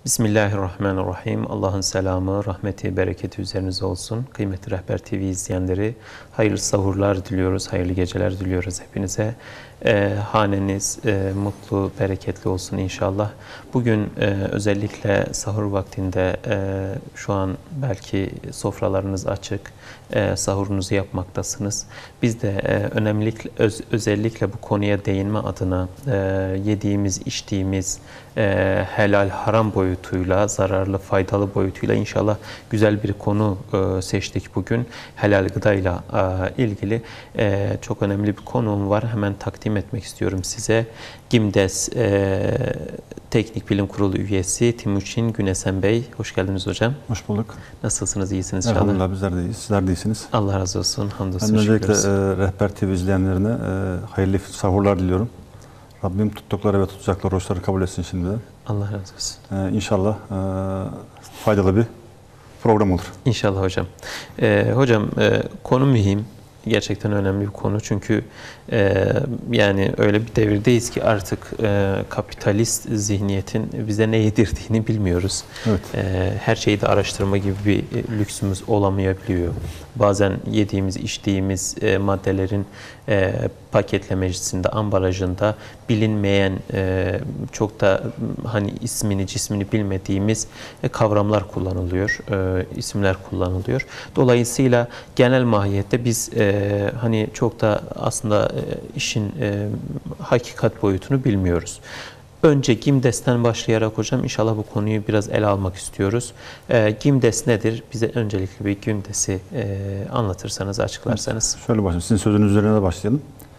Bismillahirrahmanirrahim. Allah'ın selamı, rahmeti, bereketi üzerinize olsun. Kıymetli Rehber TV izleyenleri, hayırlı sahurlar diliyoruz, hayırlı geceler diliyoruz hepinize. Haneniz mutlu, bereketli olsun inşallah. Bugün özellikle sahur vaktinde şu an belki sofralarınız açık, sahurunuzu yapmaktasınız. Biz de özellikle bu konuya değinme adına yediğimiz, içtiğimiz helal haram boyutuyla, zararlı faydalı boyutuyla inşallah güzel bir konu seçtik bugün. Helal gıdayla ilgili çok önemli bir konuğum var. Hemen takdim etmek istiyorum size. GİMDES Teknik Bilim Kurulu üyesi Timuçin Günesen Bey. Hoş geldiniz hocam. Hoş bulduk. Nasılsınız? İyisiniz inşallah. Elhamdülillah bizler de iyiyiz. Sizler de iyisiniz. Allah razı olsun. Hamdolsun. Ben öncelikle Rehber TV izleyenlerine hayırlı sahurlar diliyorum. Rabbim tuttukları ve tutacakları oruçları kabul etsin şimdiden. Allah razı olsun. İnşallah faydalı bir program olur. İnşallah hocam. Hocam konu mühim. Gerçekten önemli bir konu. Çünkü yani öyle bir devirdeyiz ki artık kapitalist zihniyetin bize ne yedirdiğini bilmiyoruz. Evet. Her şeyi de araştırma gibi bir lüksümüz olamayabiliyor. Bazen yediğimiz, içtiğimiz maddelerin paketlemecisinde, ambalajında bilinmeyen, çok da hani ismini, cismini bilmediğimiz kavramlar kullanılıyor, isimler kullanılıyor. Dolayısıyla genel mahiyette biz hani çok da aslında işin hakikat boyutunu bilmiyoruz. Önce GİMDES'ten başlayarak hocam inşallah bu konuyu biraz ele almak istiyoruz. GİMDES nedir? Bize öncelikle bir GİMDES'i anlatırsanız, açıklarsanız. Şöyle başlayalım. Sizin sözünüz üzerine de başlayalım.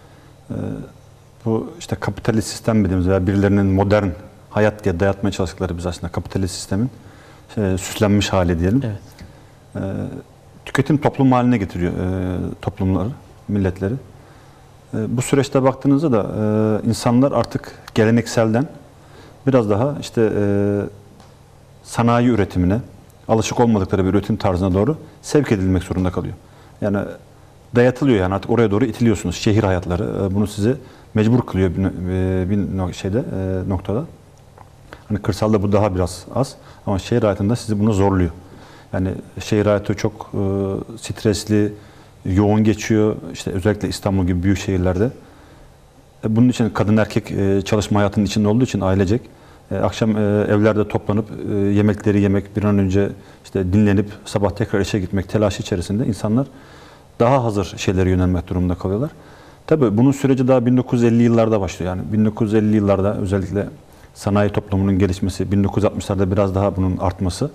Bu işte kapitalist sistem dediğimiz veya birilerinin modern hayat diye dayatmaya çalıştıkları biz aslında kapitalist sistemin süslenmiş hali diyelim. Evet. Tüketim toplum haline getiriyor toplumları, milletleri. Bu süreçte baktığınızda da insanlar artık gelenekselden biraz daha işte sanayi üretimine, alışık olmadıkları bir üretim tarzına doğru sevk edilmek zorunda kalıyor. Yani dayatılıyor, yani artık oraya doğru itiliyorsunuz. Şehir hayatları bunu sizi mecbur kılıyor bir noktada. Hani kırsalda bu daha biraz az ama şehir hayatında sizi bunu zorluyor. Yani şehir hayatı çok stresli, yoğun geçiyor. İşte özellikle İstanbul gibi büyük şehirlerde. Bunun için kadın erkek çalışma hayatının içinde olduğu için ailecek akşam evlerde toplanıp yemekleri yemek, bir an önce işte dinlenip sabah tekrar işe gitmek telaşı içerisinde insanlar daha hazır şeylere yönelmek durumunda kalıyorlar. Tabii bunun süreci daha 1950 yıllarda başlıyor. Yani 1950 yıllarda özellikle sanayi toplumunun gelişmesi, 1960'larda biraz daha bunun artması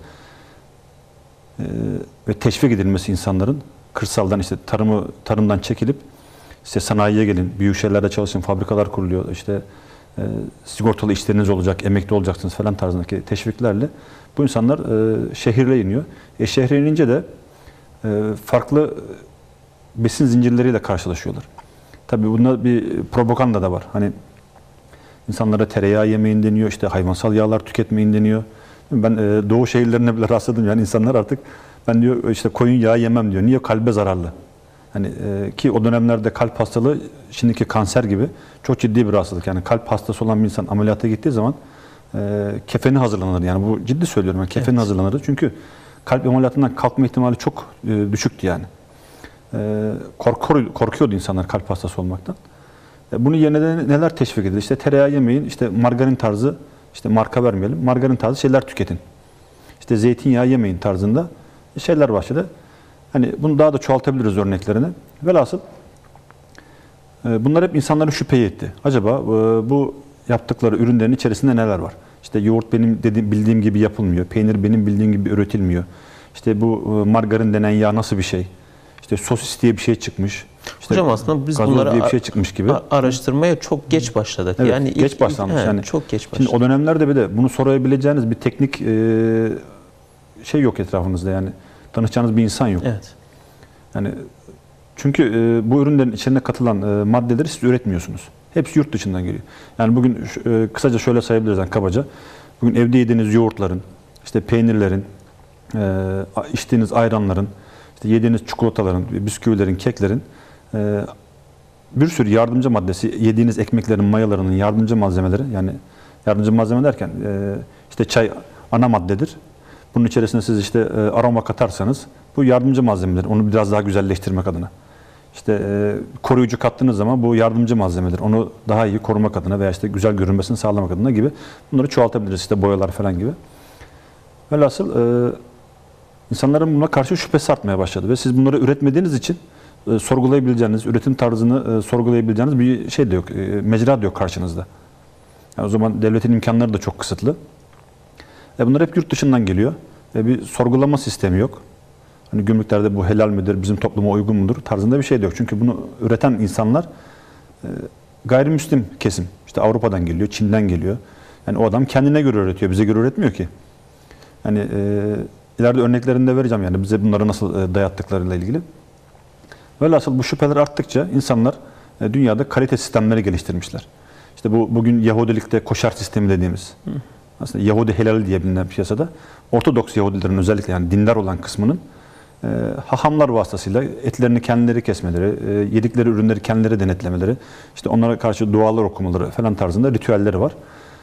ve teşvik edilmesi insanların kırsaldan işte tarımdan çekilip işte sanayiye gelin, büyük şehirlerde çalışın, fabrikalar kuruluyor, işte sigortalı işleriniz olacak, emekli olacaksınız falan tarzındaki teşviklerle bu insanlar şehirle iniyor. Şehre inince de farklı besin zincirleriyle karşılaşıyorlar. Tabii bunda bir propaganda da var. Hani insanlara tereyağı yemeyin deniyor, işte hayvansal yağlar tüketmeyin deniyor. Ben doğu şehirlerine bile rastladım. Yani insanlar artık ben diyor işte koyun yağı yemem diyor. Niye? Kalbe zararlı. Hani ki o dönemlerde kalp hastalığı şimdiki kanser gibi çok ciddi bir hastalık. Yani kalp hastası olan bir insan ameliyata gittiği zaman kefeni hazırlanır. Yani bu ciddi söylüyorum. Yani kefeni hazırlanır. Çünkü kalp ameliyatından kalkma ihtimali çok düşüktü yani. Korkuyordu insanlar kalp hastası olmaktan. Bunun yerine de neler teşvik edilir? İşte tereyağı yemeyin, işte margarin tarzı, işte marka vermeyelim, margarin tarzı şeyler tüketin. İşte zeytinyağı yemeyin tarzında şeyler başladı. Hani bunu daha da çoğaltabiliriz örneklerini. Velhasıl bunlar hep insanları şüpheye etti. Acaba bu yaptıkları ürünlerin içerisinde neler var? İşte yoğurt benim bildiğim gibi yapılmıyor. Peynir benim bildiğim gibi üretilmiyor. İşte bu margarin denen yağ nasıl bir şey? İşte sosis diye bir şey çıkmış. İşte hocam aslında biz bunları diye bir şey çıkmış gibi. Araştırmaya çok geç başladık. Evet, yani geç başlanmış. Yani çok geç başladık. Şimdi o dönemlerde bir de bunu sorabileceğiniz bir teknik şey yok etrafınızda, yani tanışacağınız bir insan yok. Evet. Yani çünkü bu ürünlerin içine katılan maddeleri siz üretmiyorsunuz. Hepsi yurt dışından geliyor. Yani bugün kısaca şöyle sayabiliriz yani kabaca. Bugün evde yediğiniz yoğurtların, işte peynirlerin, içtiğiniz ayranların, işte yediğiniz çikolataların, bisküvilerin, keklerin bir sürü yardımcı maddesi, yediğiniz ekmeklerin, mayalarının yardımcı malzemeleri, yani yardımcı malzeme derken işte çay ana maddedir. Bunun içerisine siz işte aroma katarsanız bu yardımcı malzemedir. Onu biraz daha güzelleştirmek adına. İşte koruyucu kattığınız zaman bu yardımcı malzemedir. Onu daha iyi korumak adına veya işte güzel görünmesini sağlamak adına gibi bunları çoğaltabiliriz. İşte boyalar falan gibi. Velhasıl insanların buna karşı şüphesi artmaya başladı ve siz bunları üretmediğiniz için sorgulayabileceğiniz, üretim tarzını sorgulayabileceğiniz bir şey de yok, mecra da yok karşınızda. Yani o zaman devletin imkanları da çok kısıtlı. Bunlar hep yurt dışından geliyor. Bir sorgulama sistemi yok. Hani gümrüklerde bu helal midir, bizim topluma uygun mudur tarzında bir şey de yok. Çünkü bunu üreten insanlar gayrimüslim kesim. İşte Avrupa'dan geliyor, Çin'den geliyor. Yani o adam kendine göre üretiyor, bize göre üretmiyor ki. Yani ileride örneklerini de vereceğim yani bize bunları nasıl dayattıklarıyla ilgili. Velhasıl bu şüpheler arttıkça insanlar dünyada kalite sistemleri geliştirmişler. İşte bu bugün Yahudilikte koşar sistemi dediğimiz, aslında Yahudi helali diye bilinen piyasada, Ortodoks Yahudilerin özellikle yani dindar olan kısmının hahamlar vasıtasıyla etlerini kendileri kesmeleri, yedikleri ürünleri kendileri denetlemeleri, işte onlara karşı dualar okumaları falan tarzında ritüelleri var.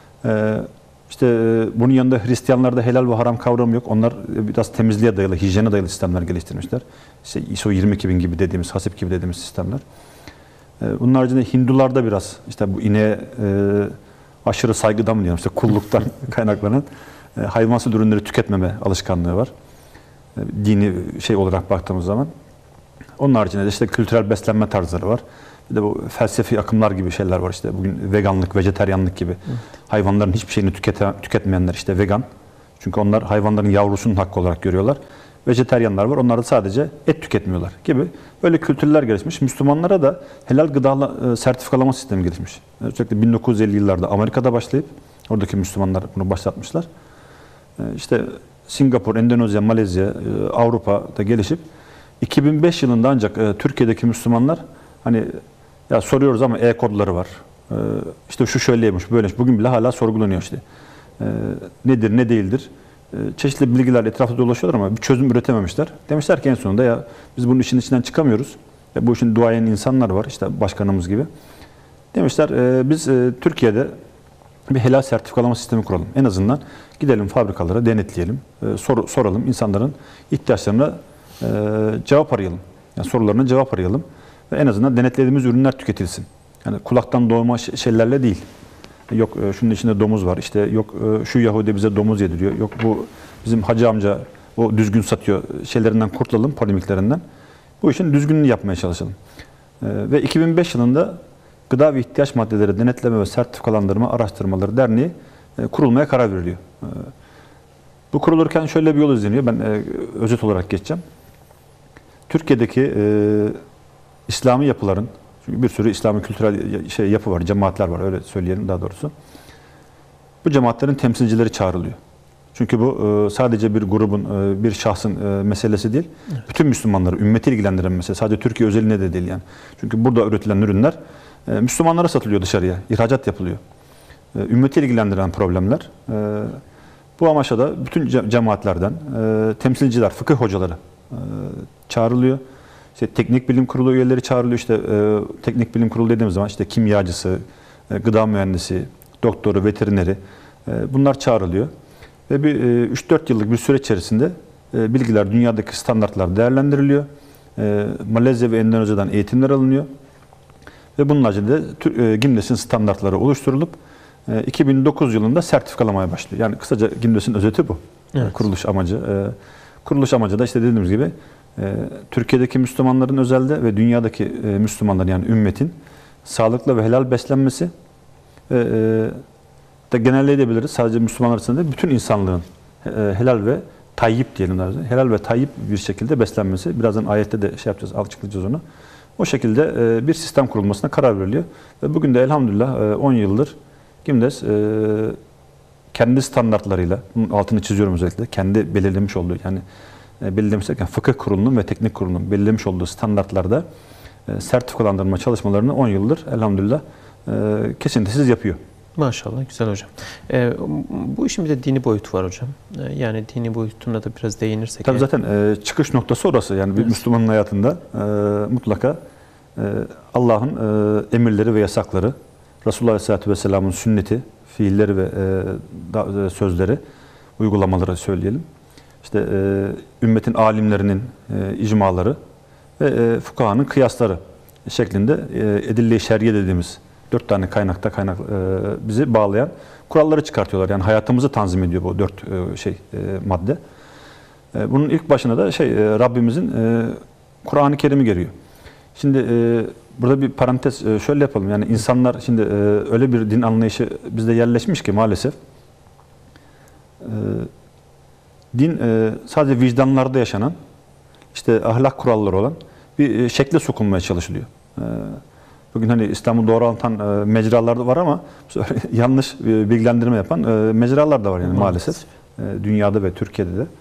İşte bunun yanında Hristiyanlarda helal ve haram kavramı yok. Onlar biraz temizliğe dayalı, hijyene dayalı sistemler geliştirmişler. İşte ISO 22000 gibi dediğimiz, hasip gibi dediğimiz sistemler. Bunun haricinde Hindularda biraz işte bu ineğe aşırı saygıdan mı diyelim, işte kulluktan kaynaklanan hayvansal ürünleri tüketmeme alışkanlığı var. Dini şey olarak baktığımız zaman. Onun haricinde de işte kültürel beslenme tarzları var. Bir de bu felsefi akımlar gibi şeyler var. İşte bugün veganlık, vejeteryanlık gibi. Evet. Hayvanların hiçbir şeyini tüketmeyenler işte vegan. Çünkü onlar hayvanların yavrusunun hakkı olarak görüyorlar. Vejeteryanlar var. Onlar da sadece et tüketmiyorlar gibi. Böyle kültürler gelişmiş. Müslümanlara da helal gıda sertifikalama sistemi gelişmiş. Özellikle 1950'li yıllarda Amerika'da başlayıp oradaki Müslümanlar bunu başlatmışlar. İşte Singapur, Endonezya, Malezya, Avrupa'da gelişip 2005 yılında ancak Türkiye'deki Müslümanlar hani ya soruyoruz ama e-kodları var. İşte şu şöyleymiş, böyleymiş. Bugün bile hala sorgulanıyor işte. Nedir, ne değildir? Çeşitli bilgiler etrafta dolaşıyorlar ama bir çözüm üretememişler. Demişler ki en sonunda ya biz bunun işin içinden çıkamıyoruz. Bu işin duayen insanlar var işte başkanımız gibi. Demişler biz Türkiye'de bir helal sertifikalama sistemi kuralım. En azından gidelim fabrikalara denetleyelim. Soralım insanların ihtiyaçlarına cevap arayalım. Yani sorularına cevap arayalım. Ve en azından denetlediğimiz ürünler tüketilsin. Yani kulaktan doğma şeylerle değil. Yok şunun içinde domuz var, işte yok şu Yahudi bize domuz yediriyor, yok bu bizim hacı amca o düzgün satıyor şeylerinden kurtulalım, polemiklerinden. Bu işin düzgününü yapmaya çalışalım. Ve 2005 yılında Gıda ve İhtiyaç Maddeleri Denetleme ve Sertifikalandırma Araştırmaları Derneği kurulmaya karar veriliyor. Bu kurulurken şöyle bir yol izleniyor, ben özet olarak geçeceğim. Türkiye'deki İslami yapıların, çünkü bir sürü İslami kültürel yapı var, cemaatler var, öyle söyleyelim daha doğrusu. Bu cemaatlerin temsilcileri çağrılıyor. Çünkü bu sadece bir grubun, bir şahsın meselesi değil. Evet. Bütün Müslümanları, ümmeti ilgilendiren mesele. Sadece Türkiye özelinde de değil yani. Çünkü burada üretilen ürünler Müslümanlara satılıyor dışarıya, ihracat yapılıyor. Ümmeti ilgilendiren problemler. Bu amaçla da bütün cemaatlerden temsilciler, fıkıh hocaları çağrılıyor. İşte teknik bilim kurulu üyeleri çağrılıyor. İşte teknik bilim kurulu dediğimiz zaman işte kimyacısı, gıda mühendisi, doktoru, veterineri bunlar çağrılıyor. Ve bir 3-4 yıllık bir süreç içerisinde bilgiler, dünyadaki standartlar değerlendiriliyor. Malezya ve Endonezya'dan eğitimler alınıyor. Ve bunun haricinde Gimnes'in standartları oluşturulup 2009 yılında sertifikalamaya başlıyor. Yani kısaca Gimnes'in özeti bu. Evet. Kuruluş amacı. Kuruluş amacı da işte dediğimiz gibi Türkiye'deki Müslümanların özelde ve dünyadaki Müslümanların yani ümmetin sağlıklı ve helal beslenmesi da genelleyebiliriz. Sadece Müslümanlar arasında değil, bütün insanlığın helal ve tayyip diyelim. Helal ve tayyip bir şekilde beslenmesi. Birazdan ayette de şey yapacağız, açıklayacağız onu. O şekilde bir sistem kurulmasına karar veriliyor. Ve bugün de elhamdülillah 10 yıldır Gimdes kendi standartlarıyla, bunun altını çiziyorum özellikle, kendi belirlemiş olduğu yani belirlemiş derken fıkıh kurulunun ve teknik kurulunun belirlemiş olduğu standartlarda sertifikalandırma çalışmalarını 10 yıldır elhamdülillah kesintisiz yapıyor. Maşallah, güzel hocam. Bu işin bir de dini boyutu var hocam. Yani dini boyutuna da biraz değinirsek. Tabii zaten çıkış noktası orası. Yani bir Müslümanın hayatında mutlaka Allah'ın emirleri ve yasakları, Resulullah Aleyhisselatü Vesselam'ın sünneti, fiilleri ve sözleri, uygulamaları söyleyelim. İşte ümmetin alimlerinin icmaları ve fukahanın kıyasları şeklinde edille-i şer'iye dediğimiz 4 tane kaynak bizi bağlayan kuralları çıkartıyorlar. Yani hayatımızı tanzim ediyor bu 4 madde. Bunun ilk başına da Rabbimizin Kur'an-ı Kerim'i geliyor. Şimdi burada bir parantez şöyle yapalım. Yani insanlar şimdi öyle bir din anlayışı bizde yerleşmiş ki maalesef din sadece vicdanlarda yaşanan, işte ahlak kuralları olan bir şekle sokulmaya çalışılıyor. Bugün hani İslam'ı doğru anlatan mecralar da var ama yanlış bilgilendirme yapan mecralar da var yani maalesef. Dünyada ve Türkiye'de de.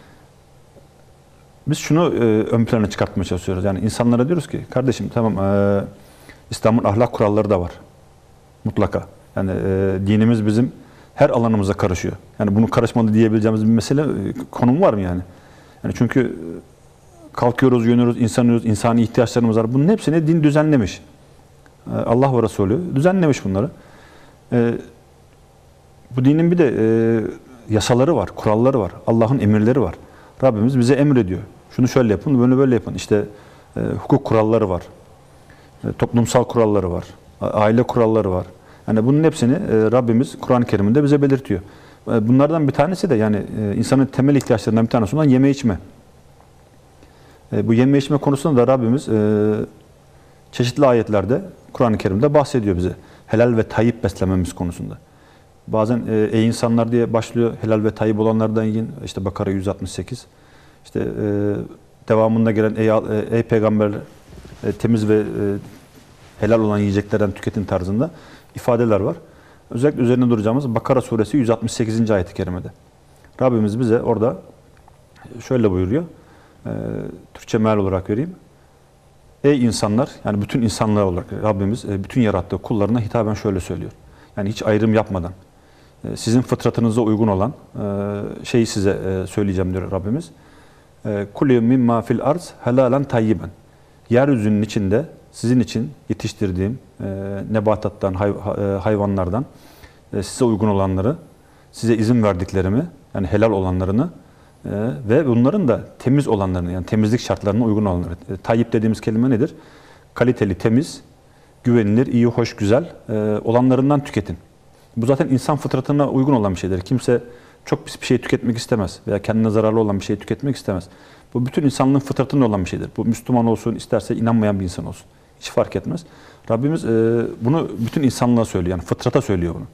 Biz şunu ön plana çıkartmaya çalışıyoruz. Yani insanlara diyoruz ki kardeşim tamam İslam'ın ahlak kuralları da var. Mutlaka. Yani dinimiz bizim her alanımıza karışıyor. Yani bunu karışmadı diyebileceğimiz bir mesele konum var mı yani? Yani çünkü kalkıyoruz, yönüyoruz, insanıyoruz, insani ihtiyaçlarımız var. Bunun hepsini din düzenlemiş. Allah ve Resulü düzenlemiş bunları. Bu dinin bir de yasaları var, kuralları var. Allah'ın emirleri var. Rabbimiz bize emrediyor. Şunu şöyle yapın, bunu böyle yapın. İşte hukuk kuralları var. Toplumsal kuralları var. Aile kuralları var. Yani bunun hepsini Rabbimiz Kur'an-ı Kerim'inde bize belirtiyor. Bunlardan bir tanesi de yani insanın temel ihtiyaçlarından bir tanesi olan yeme içme. Bu yeme içme konusunda da Rabbimiz çeşitli ayetlerde Kur'an-ı Kerim'de bahsediyor bize. Helal ve tayyip beslememiz konusunda. Bazen ey insanlar diye başlıyor. Helal ve tayyip olanlardan yiyin. İşte Bakara 168. İşte devamında gelen ey peygamber temiz ve helal olan yiyeceklerden tüketin tarzında ifadeler var. Özellikle üzerine duracağımız Bakara suresi 168. ayet-i kerimede. Rabbimiz bize orada şöyle buyuruyor. Türkçe meal olarak vereyim. Ey insanlar, yani bütün insanlar olarak Rabbimiz bütün yarattığı kullarına hitaben şöyle söylüyor. Yani hiç ayrım yapmadan sizin fıtratınıza uygun olan şeyi size söyleyeceğim diyor Rabbimiz. Kulü mimma fil arz helalen tayyiben. Yeryüzünün içinde sizin için yetiştirdiğim nebatattan, hayvanlardan size uygun olanları, size izin verdiklerimi, yani helal olanlarını ve bunların da temiz olanlarını, yani temizlik şartlarına uygun olanları. Tayyip dediğimiz kelime nedir? Kaliteli, temiz, güvenilir, iyi, hoş, güzel olanlarından tüketin. Bu zaten insan fıtratına uygun olan bir şeydir. Kimse çok pis bir şey tüketmek istemez veya kendine zararlı olan bir şey tüketmek istemez. Bu bütün insanlığın fıtratında olan bir şeydir. Bu Müslüman olsun, isterse inanmayan bir insan olsun. Hiç fark etmez. Rabbimiz bunu bütün insanlığa söylüyor. Yani fıtrata söylüyor bunu.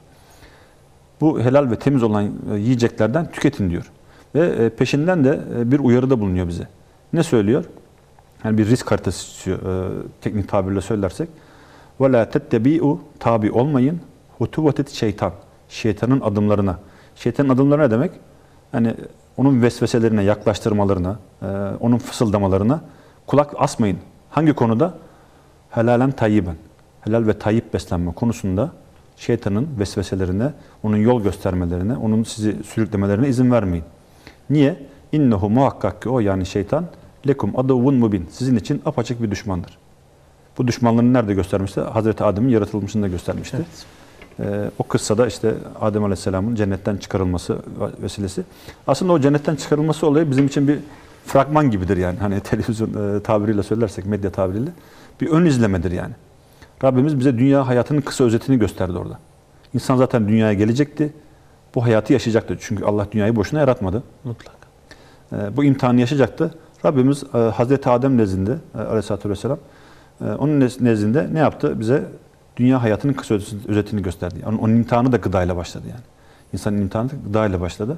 Bu helal ve temiz olan yiyeceklerden tüketin diyor. Ve peşinden de bir uyarıda bulunuyor bize. Ne söylüyor? Yani bir risk haritası istiyor, teknik tabirle söylersek. وَلَا تَتَّبِعُوا tabi olmayın. هُتُوَتِتْ şeytan. Şeytanın adımlarına. Şeytanın adımları ne demek? Yani onun vesveselerine, yaklaştırmalarına, onun fısıldamalarına kulak asmayın. Hangi konuda? Helalen tayyiben. Helal ve tayyip beslenme konusunda şeytanın vesveselerine, onun yol göstermelerine, onun sizi sürüklemelerine izin vermeyin. Niye? İnnehu muhakkak ki o, yani şeytan lekum aduvun mubin. Sizin için apaçık bir düşmandır. Bu düşmanlığını nerede göstermişti? Hazreti Adem'in yaratılmışında göstermişti. Evet. O kıssada işte Adem Aleyhisselam'ın cennetten çıkarılması vesilesi. Aslında o cennetten çıkarılması olayı bizim için bir fragman gibidir yani. Hani televizyon tabiriyle söylersek, medya tabiriyle. Bir ön izlemedir yani. Rabbimiz bize dünya hayatının kısa özetini gösterdi orada. İnsan zaten dünyaya gelecekti. Bu hayatı yaşayacaktı. Çünkü Allah dünyayı boşuna yaratmadı. Mutlaka. Bu imtihanı yaşayacaktı. Rabbimiz Hazreti Adem nezdinde Aleyhisselatü Vesselam onun nezdinde ne yaptı? Bize dünya hayatının kısa özetini gösterdi. Yani onun imtihanı da gıdayla başladı yani. İnsanın imtihanı da gıdayla başladı.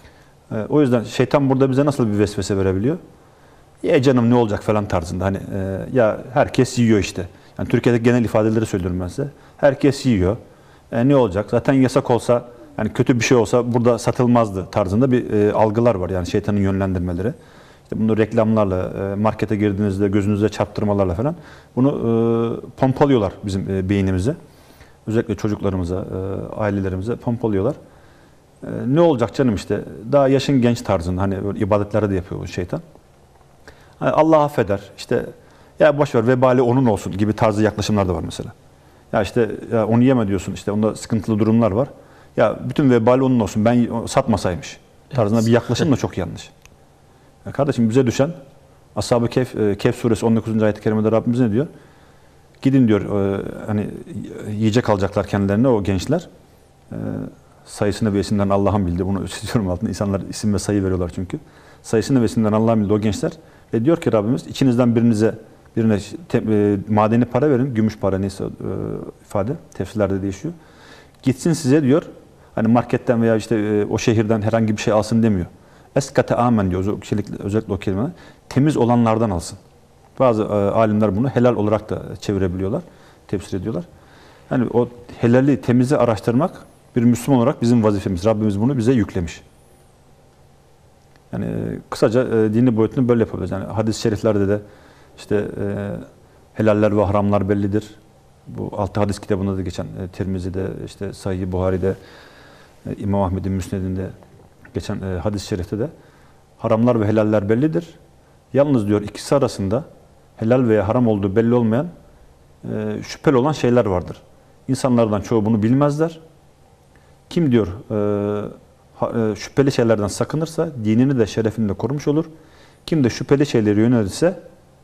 O yüzden şeytan burada bize nasıl bir vesvese verebiliyor? Ya canım ne olacak falan tarzında. Hani ya herkes yiyor işte. Yani Türkiye'de genel ifadeleri söylüyorum ben size. Herkes yiyor. Ne olacak? Zaten yasak olsa, yani kötü bir şey olsa burada satılmazdı tarzında bir algılar var. Yani şeytanın yönlendirmeleri. İşte bunu reklamlarla, markete girdiğinizde gözünüze çarptırmalarla falan bunu pompalıyorlar bizim beynimize. Özellikle çocuklarımıza, ailelerimize pompalıyorlar. Ne olacak canım işte, daha yaşın genç tarzında, hani böyle ibadetlerde de yapıyor bu şeytan. Hani Allah affeder, işte ya boşver vebali onun olsun gibi tarzı yaklaşımlar da var mesela. Ya işte ya onu yeme diyorsun, işte onda sıkıntılı durumlar var. Ya bütün vebali onun olsun, ben satmasaymış. tarzında bir yaklaşım da çok yanlış. Ya kardeşim bize düşen Ashab-ı Kehf suresi 19. ayet-i kerimede Rabbimiz ne diyor? Gidin diyor, hani yiyecek alacaklar kendilerine o gençler. Sayısını ve isimlerini Allah'ın bildi. Bunu çiziyorum altında. İnsanlar isim ve sayı veriyorlar çünkü. Sayısını ve isimlerini Allah'ın bildi o gençler. Ve diyor ki Rabbimiz, içinizden birine madeni para verin. Gümüş para neyse ifade. Tefsirlerde değişiyor. Gitsin size diyor. Hani marketten veya işte o şehirden herhangi bir şey alsın demiyor. Eskate amen diyor. Özellikle o kelime. Temiz olanlardan alsın. Bazı alimler bunu helal olarak da çevirebiliyorlar. Tefsir ediyorlar. Yani o helali, temizi araştırmak bir Müslüman olarak bizim vazifemiz. Rabbimiz bunu bize yüklemiş. Yani kısaca dini boyutunu böyle yapabiliriz. Yani hadis-i şeriflerde de işte helaller ve haramlar bellidir. Bu 6 hadis kitabında da geçen Tirmizi'de, işte Sahih-i Buhari'de, İmam Ahmed'in Müsned'inde geçen hadis-i şerifte de haramlar ve helaller bellidir. Yalnız diyor ikisi arasında helal veya haram olduğu belli olmayan şüpheli olan şeyler vardır. İnsanlardan çoğu bunu bilmezler. Kim diyor şüpheli şeylerden sakınırsa dinini de şerefini de korumuş olur. Kim de şüpheli şeyleri yönelirse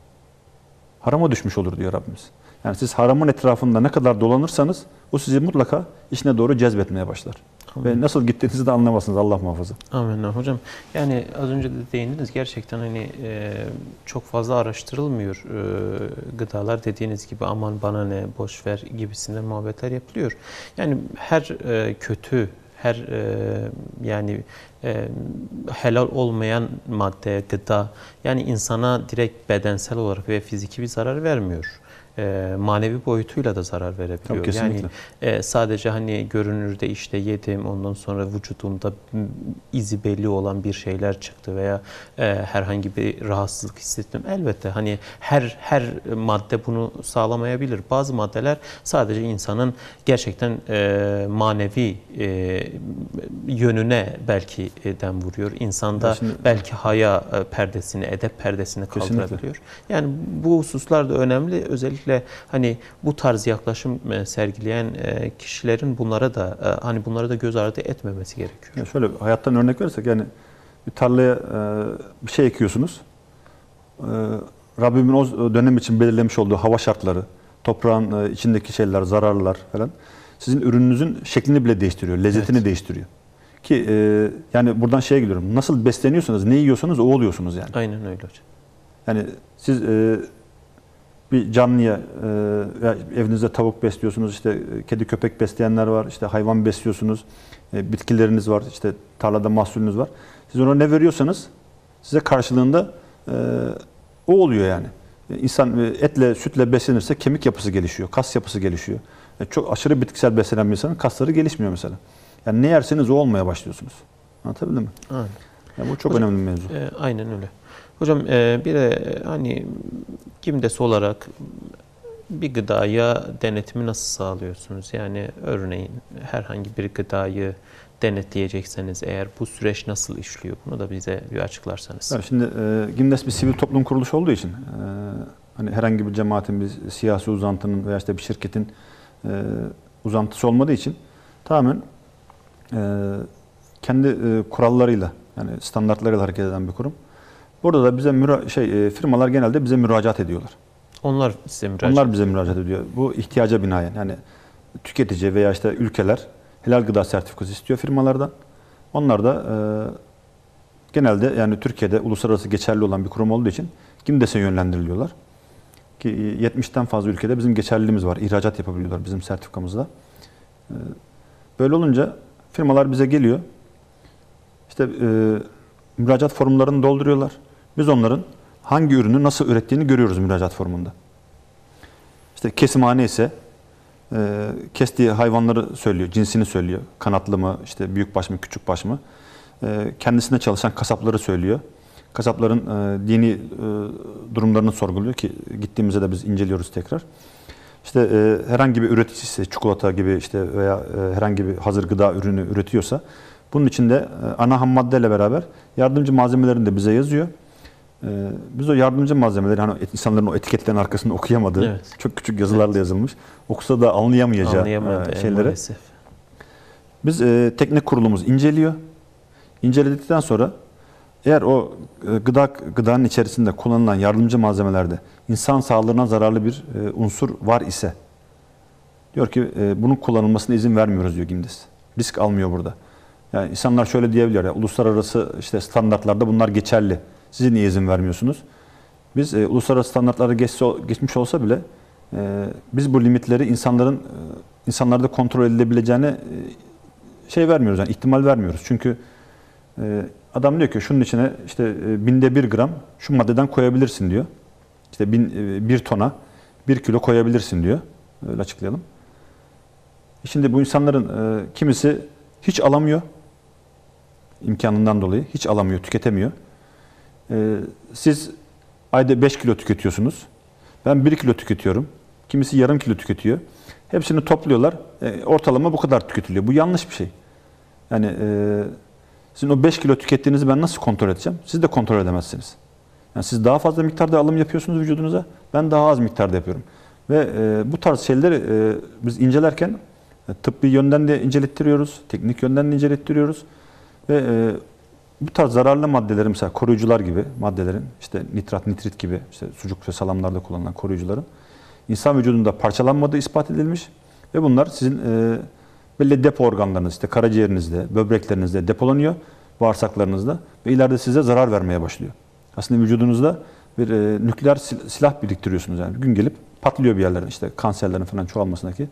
harama düşmüş olur diyor Rabbimiz. Yani siz haramın etrafında ne kadar dolanırsanız o sizi mutlaka içine doğru cezbetmeye başlar. Amin. Ve nasıl gittiğinizi de anlamazsınız, Allah muhafaza. Amin hocam. Yani az önce de değindiniz, gerçekten hani çok fazla araştırılmıyor gıdalar, dediğiniz gibi aman bana ne, boş ver gibisinden muhabbetler yapılıyor. Yani her kötü, her yani helal olmayan madde, gıda yani insana direkt bedensel olarak ve fiziki bir zarar vermiyor. Manevi boyutuyla da zarar verebiliyor. Tabii, yani sadece hani görünürde işte yedim, ondan sonra vücudumda izi belli olan bir şeyler çıktı veya herhangi bir rahatsızlık hissettim. Elbette hani her madde bunu sağlamayabilir. Bazı maddeler sadece insanın gerçekten manevi yönüne belki dem vuruyor. İnsanda belki haya perdesini, edep perdesini kaldırabiliyor. Kesinlikle. Yani bu hususlar da önemli. Özellikle hani bu tarz yaklaşım sergileyen kişilerin bunlara da göz ardı etmemesi gerekiyor. Ya şöyle hayattan örnek verirsek, yani bir tarlaya bir şey ekiyorsunuz. Rabbimin o dönem için belirlemiş olduğu hava şartları, toprağın içindeki şeyler, zararlar falan sizin ürününüzün şeklini bile değiştiriyor, lezzetini değiştiriyor. Ki yani buradan şeye gidiyorum. Nasıl besleniyorsanız, ne yiyorsanız o oluyorsunuz yani. Aynen öyle hocam. Yani siz bir canlıya evinizde tavuk besliyorsunuz, işte kedi köpek besleyenler var, işte hayvan besliyorsunuz, bitkileriniz var, işte tarlada mahsulünüz var. Siz ona ne veriyorsanız size karşılığında o oluyor yani. İnsan etle, sütle beslenirse kemik yapısı gelişiyor, kas yapısı gelişiyor. Çok aşırı bitkisel beslenen bir insanın kasları gelişmiyor mesela. Yani ne yerseniz o olmaya başlıyorsunuz. Anlatabildim mi? Aynen. Yani bu çok önemli bir mevzu. Aynen öyle. Hocam bir de hani KİMDES olarak bir gıdaya denetimi nasıl sağlıyorsunuz? Yani örneğin herhangi bir gıdayı denetleyecekseniz eğer bu süreç nasıl işliyor? Bunu da bize bir açıklarsanız. Yani şimdi KİMDES bir sivil toplum kuruluşu olduğu için hani herhangi bir cemaatin, bir siyasi uzantının veya işte bir şirketin uzantısı olmadığı için tamamen kendi kurallarıyla, yani standartlarıyla hareket eden bir kurum. Burada da bize firmalar genelde bize müracaat ediyorlar. Onlar bize müracaat ediyor. Bu ihtiyaca binaen, yani tüketici veya işte ülkeler helal gıda sertifikası istiyor firmalardan. Onlar da genelde yani Türkiye'de uluslararası geçerli olan bir kurum olduğu için KİMDES'e yönlendiriliyorlar. Ki 70'ten fazla ülkede bizim geçerliliğimiz var. İhracat yapabiliyorlar bizim sertifikamızla. Böyle olunca firmalar bize geliyor. İşte müracaat formlarını dolduruyorlar. Biz onların hangi ürünü nasıl ürettiğini görüyoruz müracaat formunda. İşte kesimhane ise kestiği hayvanları söylüyor, cinsini söylüyor. Kanatlı mı, işte büyükbaş mı, küçükbaş mı? Kendisinde çalışan kasapları söylüyor. Kasapların dini durumlarını sorguluyor ki gittiğimizde de biz inceliyoruz tekrar. İşte herhangi bir üreticisi, çikolata gibi işte veya herhangi bir hazır gıda ürünü üretiyorsa bunun içinde ana ham maddeyle beraber yardımcı malzemelerini de bize yazıyor. Biz o yardımcı malzemeleri, hani insanların o etiketlerin arkasında okuyamadığı, çok küçük yazılarla yazılmış, okusa da anlayamayacağı şeyleri biz teknik kurulumuz inceliyor. İnceledikten sonra eğer o gıdanın içerisinde kullanılan yardımcı malzemelerde insan sağlığına zararlı bir unsur var ise diyor ki bunun kullanılmasına izin vermiyoruz diyor GİMDES. Risk almıyor burada. Yani insanlar şöyle diyebiliyor ya, uluslararası işte standartlarda bunlar geçerli. Siz niye izin vermiyorsunuz? Biz uluslararası standartları geçmiş olsa bile biz bu limitleri insanlarda kontrol edilebileceğine şey vermiyoruz, yani ihtimal vermiyoruz. Çünkü adam diyor ki şunun içine işte 1/1000 gram şu maddeden koyabilirsin diyor. İşte 1 tona 1 kilo koyabilirsin diyor. Öyle açıklayalım. Şimdi bu insanların kimisi hiç alamıyor. İmkanından dolayı hiç alamıyor, tüketemiyor. Siz ayda 5 kilo tüketiyorsunuz. Ben 1 kilo tüketiyorum. Kimisi yarım kilo tüketiyor. Hepsini topluyorlar. Ortalama bu kadar tüketiliyor. Bu yanlış bir şey. Yani sizin o 5 kilo tükettiğinizi ben nasıl kontrol edeceğim? Siz de kontrol edemezsiniz. Yani siz daha fazla miktarda alım yapıyorsunuz vücudunuza. Ben daha az miktarda yapıyorum. Ve bu tarz şeyleri biz incelerken tıbbi yönden de incelettiriyoruz. Teknik yönden de incelettiriyoruz. Ve bu tarz zararlı maddeleri, mesela koruyucular gibi maddelerin, işte nitrat, nitrit gibi, işte sucuk ve salamlarda kullanılan koruyucuların insan vücudunda parçalanmadığı ispat edilmiş ve bunlar sizin belli depo organlarınız, işte karaciğerinizde, böbreklerinizde depolanıyor, bağırsaklarınızda ve ileride size zarar vermeye başlıyor. Aslında vücudunuzda bir nükleer silah biriktiriyorsunuz, yani bir gün gelip patlıyor bir yerlerden, işte kanserlerin falan çoğalmasındaki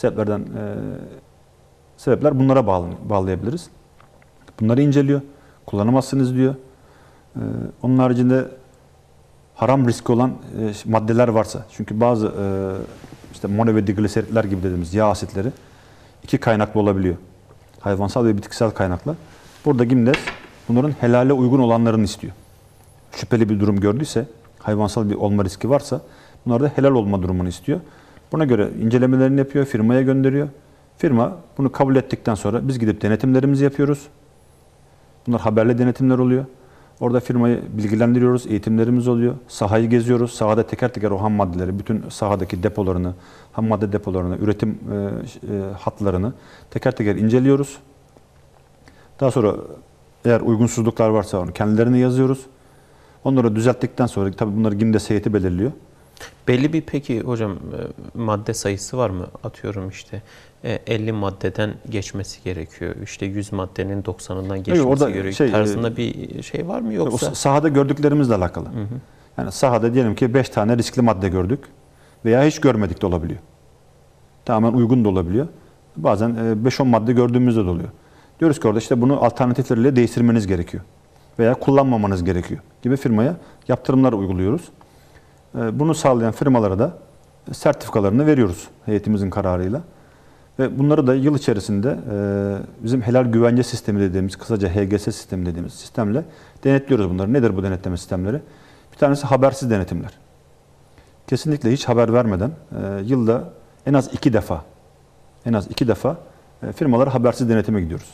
sebepler bunlara bağlayabiliriz. Bunları inceliyor, kullanamazsınız diyor. Onun haricinde haram riski olan maddeler varsa, çünkü bazı işte mono ve digliseritler gibi dediğimiz yağ asitleri iki kaynaklı olabiliyor. Hayvansal ve bitkisel kaynaklı. Burada GİMDES bunların helale uygun olanlarını istiyor. Şüpheli bir durum gördüyse, hayvansal bir olma riski varsa bunlar da helal olma durumunu istiyor. Buna göre incelemelerini yapıyor, firmaya gönderiyor. Firma bunu kabul ettikten sonra biz gidip denetimlerimizi yapıyoruz. Bunlar haberli denetimler oluyor. Orada firmayı bilgilendiriyoruz, eğitimlerimiz oluyor. Sahayı geziyoruz. Sahada teker teker o ham maddeleri, bütün sahadaki depolarını, ham madde depolarını, üretim hatlarını teker teker inceliyoruz. Daha sonra eğer uygunsuzluklar varsa onu kendilerine yazıyoruz. Onları düzelttikten sonra tabii bunları GİMDES heyeti belirliyor. Belli bir peki hocam madde sayısı var mı? Atıyorum işte 50 maddeden geçmesi gerekiyor. İşte 100 maddenin 90'ından geçmesi gerekiyor. Tarzında bir şey var mı yoksa? Sahada gördüklerimizle alakalı. Yani sahada diyelim ki 5 tane riskli madde gördük veya hiç görmedik de olabiliyor. Tamamen uygun da olabiliyor. Bazen 5-10 madde gördüğümüzde de oluyor. Diyoruz ki orada işte bunu alternatifleriyle değiştirmeniz gerekiyor. Veya kullanmamanız gerekiyor gibi firmaya yaptırımlar uyguluyoruz. Bunu sağlayan firmalara da sertifikalarını veriyoruz heyetimizin kararıyla. Ve bunları da yıl içerisinde bizim helal güvence sistemi dediğimiz, kısaca HGS sistemi dediğimiz sistemle denetliyoruz bunları. Nedir bu denetleme sistemleri? Bir tanesi habersiz denetimler. Kesinlikle hiç haber vermeden yılda en az 2 defa firmalara habersiz denetime gidiyoruz.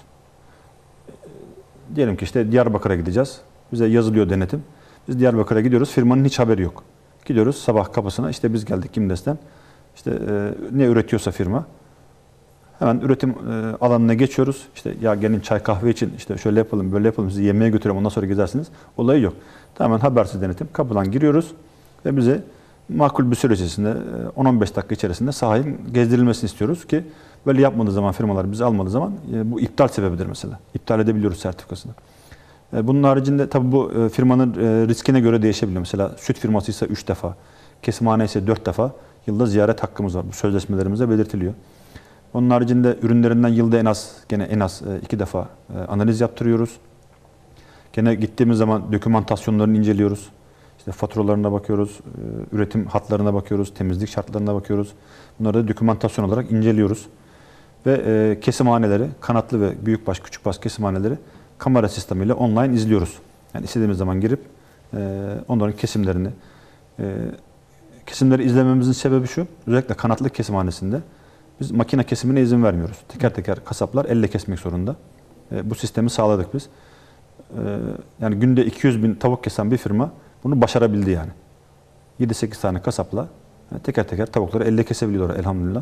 Diyelim ki işte Diyarbakır'a gideceğiz. Bize yazılıyor denetim. Biz Diyarbakır'a gidiyoruz. Firmanın hiç haberi yok. Gidiyoruz sabah kapısına, işte biz geldik GİMDES'ten. İşte ne üretiyorsa firma. Hemen üretim alanına geçiyoruz. İşte ya gelin çay kahve için, işte şöyle yapalım, böyle yapalım, sizi yemeğe götürüyorum, ondan sonra gezersiniz. Olayı yok. Tamamen habersiz denetim. Kapıdan giriyoruz ve bize makul bir süre içerisinde 10-15 dakika içerisinde sahayı gezdirilmesini istiyoruz ki böyle yapmadığı zaman firmalar bizi almadığı zaman bu iptal sebebidir mesela. İptal edebiliyoruz sertifikasını. Bunun haricinde tabii bu firmanın riskine göre değişebiliyor. Mesela süt firması ise 3 defa, kesimhane ise 4 defa yılda ziyaret hakkımız var. Bu sözleşmelerimizde belirtiliyor. Onun haricinde ürünlerinden yılda en az 2 defa analiz yaptırıyoruz. Gene gittiğimiz zaman dokümantasyonlarını inceliyoruz. İşte faturalarına bakıyoruz, üretim hatlarına bakıyoruz, temizlik şartlarına bakıyoruz. Bunları da dokümantasyon olarak inceliyoruz. Ve kesimhaneleri, kanatlı ve büyükbaş, küçükbaş kesimhaneleri kamera sistemiyle online izliyoruz. Yani istediğimiz zaman girip onların kesimleri izlememizin sebebi şu, özellikle kanatlı kesimhanesinde biz makine kesimine izin vermiyoruz. Teker teker kasaplar elle kesmek zorunda. Bu sistemi sağladık biz. Yani günde 200 bin tavuk kesen bir firma bunu başarabildi yani. 7-8 tane kasapla teker teker tavukları elle kesebiliyorlar elhamdülillah.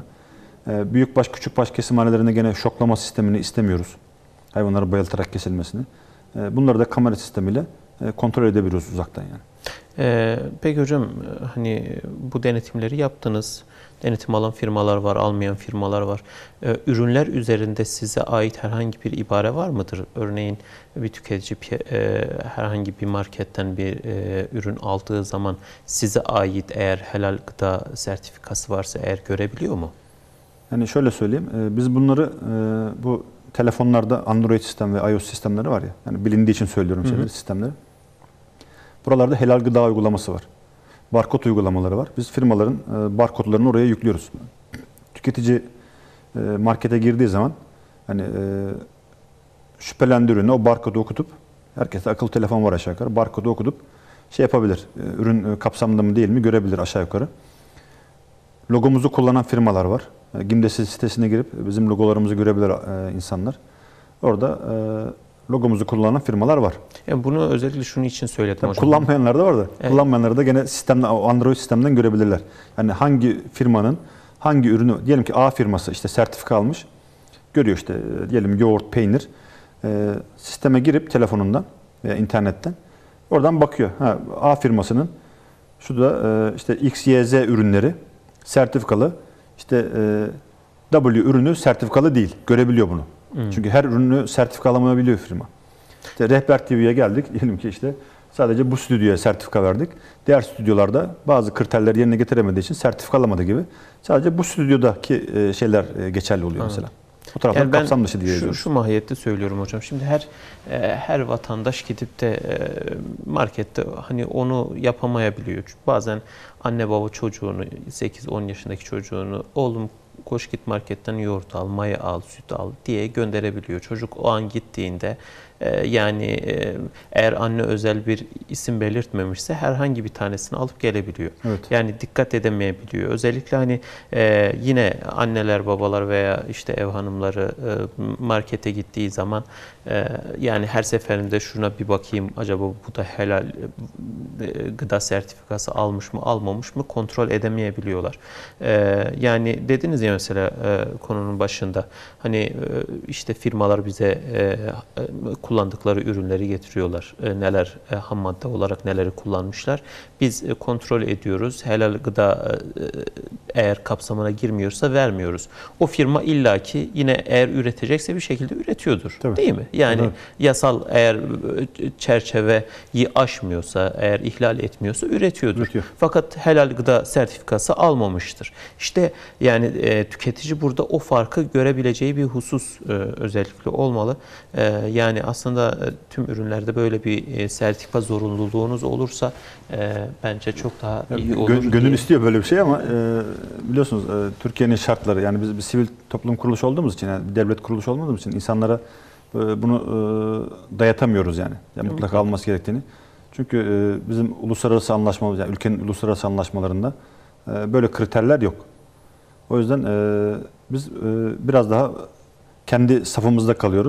Büyükbaş, küçükbaş kesimhanelerinde gene şoklama sistemini istemiyoruz. Hayvanları bayıltarak kesilmesini. Bunları da kamera sistemiyle kontrol edebiliyoruz uzaktan yani. Peki hocam, hani bu denetimleri yaptınız. Denetim alan firmalar var, almayan firmalar var. Ürünler üzerinde size ait herhangi bir ibare var mıdır? Örneğin bir tüketici herhangi bir marketten bir ürün aldığı zaman size ait eğer helal gıda sertifikası varsa eğer görebiliyor mu? Yani şöyle söyleyeyim, biz bunları bu telefonlarda Android sistem ve iOS sistemleri var ya, yani bilindiği için söylüyorum şeyleri, sistemleri. Buralarda helal gıda uygulaması var. Barkod uygulamaları var. Biz firmaların barkodlarını oraya yüklüyoruz. Tüketici markete girdiği zaman hani şüphelendi ürünü, o barkodu okutup, herkeste akıllı telefon var aşağı yukarı, barkodu okutup şey yapabilir. Ürün kapsamında mı değil mi görebilir aşağı yukarı. Logomuzu kullanan firmalar var. Gimdesi sitesine girip bizim logolarımızı görebilir insanlar. Orada logomuzu kullanan firmalar var. Yani bunu özellikle şunun için söyledim hocam. Kullanmayanlar da var da. Evet. Kullanmayanlar da gene sistemden, Android sistemden görebilirler. Yani hangi firmanın hangi ürünü, diyelim ki A firması işte sertifika almış. Görüyor işte diyelim yoğurt, peynir. Sisteme girip telefonundan veya internetten oradan bakıyor. A firmasının şurada işte X, Y, Z ürünleri sertifikalı. İşte W ürünü sertifikalı değil. Görebiliyor bunu. Çünkü her ürünü sertifikalamayabiliyor firma. İşte Rehber TV'ye geldik. Diyelim ki işte sadece bu stüdyoya sertifika verdik. Diğer stüdyolarda bazı kriterleri yerine getiremediği için sertifika alamadığı gibi sadece bu stüdyodaki şeyler geçerli oluyor mesela. O taraftan yani kapsam dışı diye şu mahiyette söylüyorum hocam. Şimdi her vatandaş gidip de markette hani onu yapamayabiliyor. Çünkü bazen anne baba çocuğunu 8-10 yaşındaki çocuğunu oğlum koş git marketten yoğurt al, maya al, süt al diye gönderebiliyor. Çocuk o an gittiğinde yani eğer anne özel bir isim belirtmemişse herhangi bir tanesini alıp gelebiliyor. Evet. Yani dikkat edemeyebiliyor. Özellikle hani yine anneler, babalar veya işte ev hanımları markete gittiği zaman yani her seferinde şuna bir bakayım acaba bu da helal gıda sertifikası almış mı almamış mı kontrol edemeyebiliyorlar. Yani dediniz ya mesela konunun başında hani işte firmalar bize kullandıkları ürünleri getiriyorlar. Neler ham madde olarak neleri kullanmışlar. Biz kontrol ediyoruz. Helal gıda eğer kapsamına girmiyorsa vermiyoruz. O firma illaki yine eğer üretecekse bir şekilde üretiyordur. Tabii. Değil mi? Yani Tabii. yasal eğer çerçeveyi aşmıyorsa, eğer ihlal etmiyorsa üretiyordur. Fakat helal gıda sertifikası almamıştır. İşte yani tüketici burada o farkı görebileceği bir husus özellikle olmalı. Yani aslında tüm ürünlerde böyle bir sertifika zorunluluğunuz olursa bence çok daha iyi olur. Gönül istiyor böyle bir şey ama biliyorsunuz Türkiye'nin şartları, yani biz bir sivil toplum kuruluşu olduğumuz için, yani bir devlet kuruluşu olmadığımız için insanlara bunu dayatamıyoruz yani. Mutlaka alması gerektiğini. Çünkü bizim uluslararası anlaşmamız, yani ülkenin uluslararası anlaşmalarında böyle kriterler yok. O yüzden biz biraz daha kendi safımızda kalıyoruz.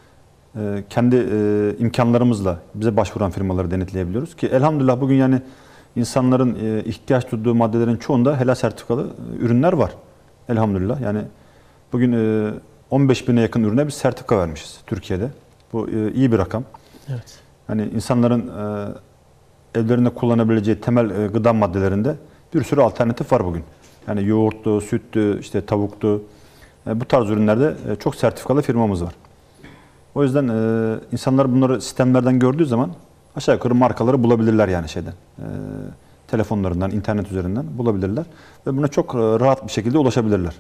Kendi imkanlarımızla bize başvuran firmaları denetleyebiliyoruz ki elhamdülillah bugün yani insanların ihtiyaç duyduğu maddelerin çoğunda helal sertifikalı ürünler var. Elhamdülillah. Yani bugün 15 bine yakın ürüne biz sertifika vermişiz Türkiye'de. Bu iyi bir rakam. Evet. Hani insanların evlerinde kullanabileceği temel gıda maddelerinde bir sürü alternatif var bugün. Yani yoğurttu, süttü, işte tavuktu. Bu tarz ürünlerde çok sertifikalı firmamız var. O yüzden insanlar bunları sistemlerden gördüğü zaman aşağı yukarı markaları bulabilirler yani şeyden. Telefonlarından, internet üzerinden bulabilirler ve buna çok rahat bir şekilde ulaşabilirler.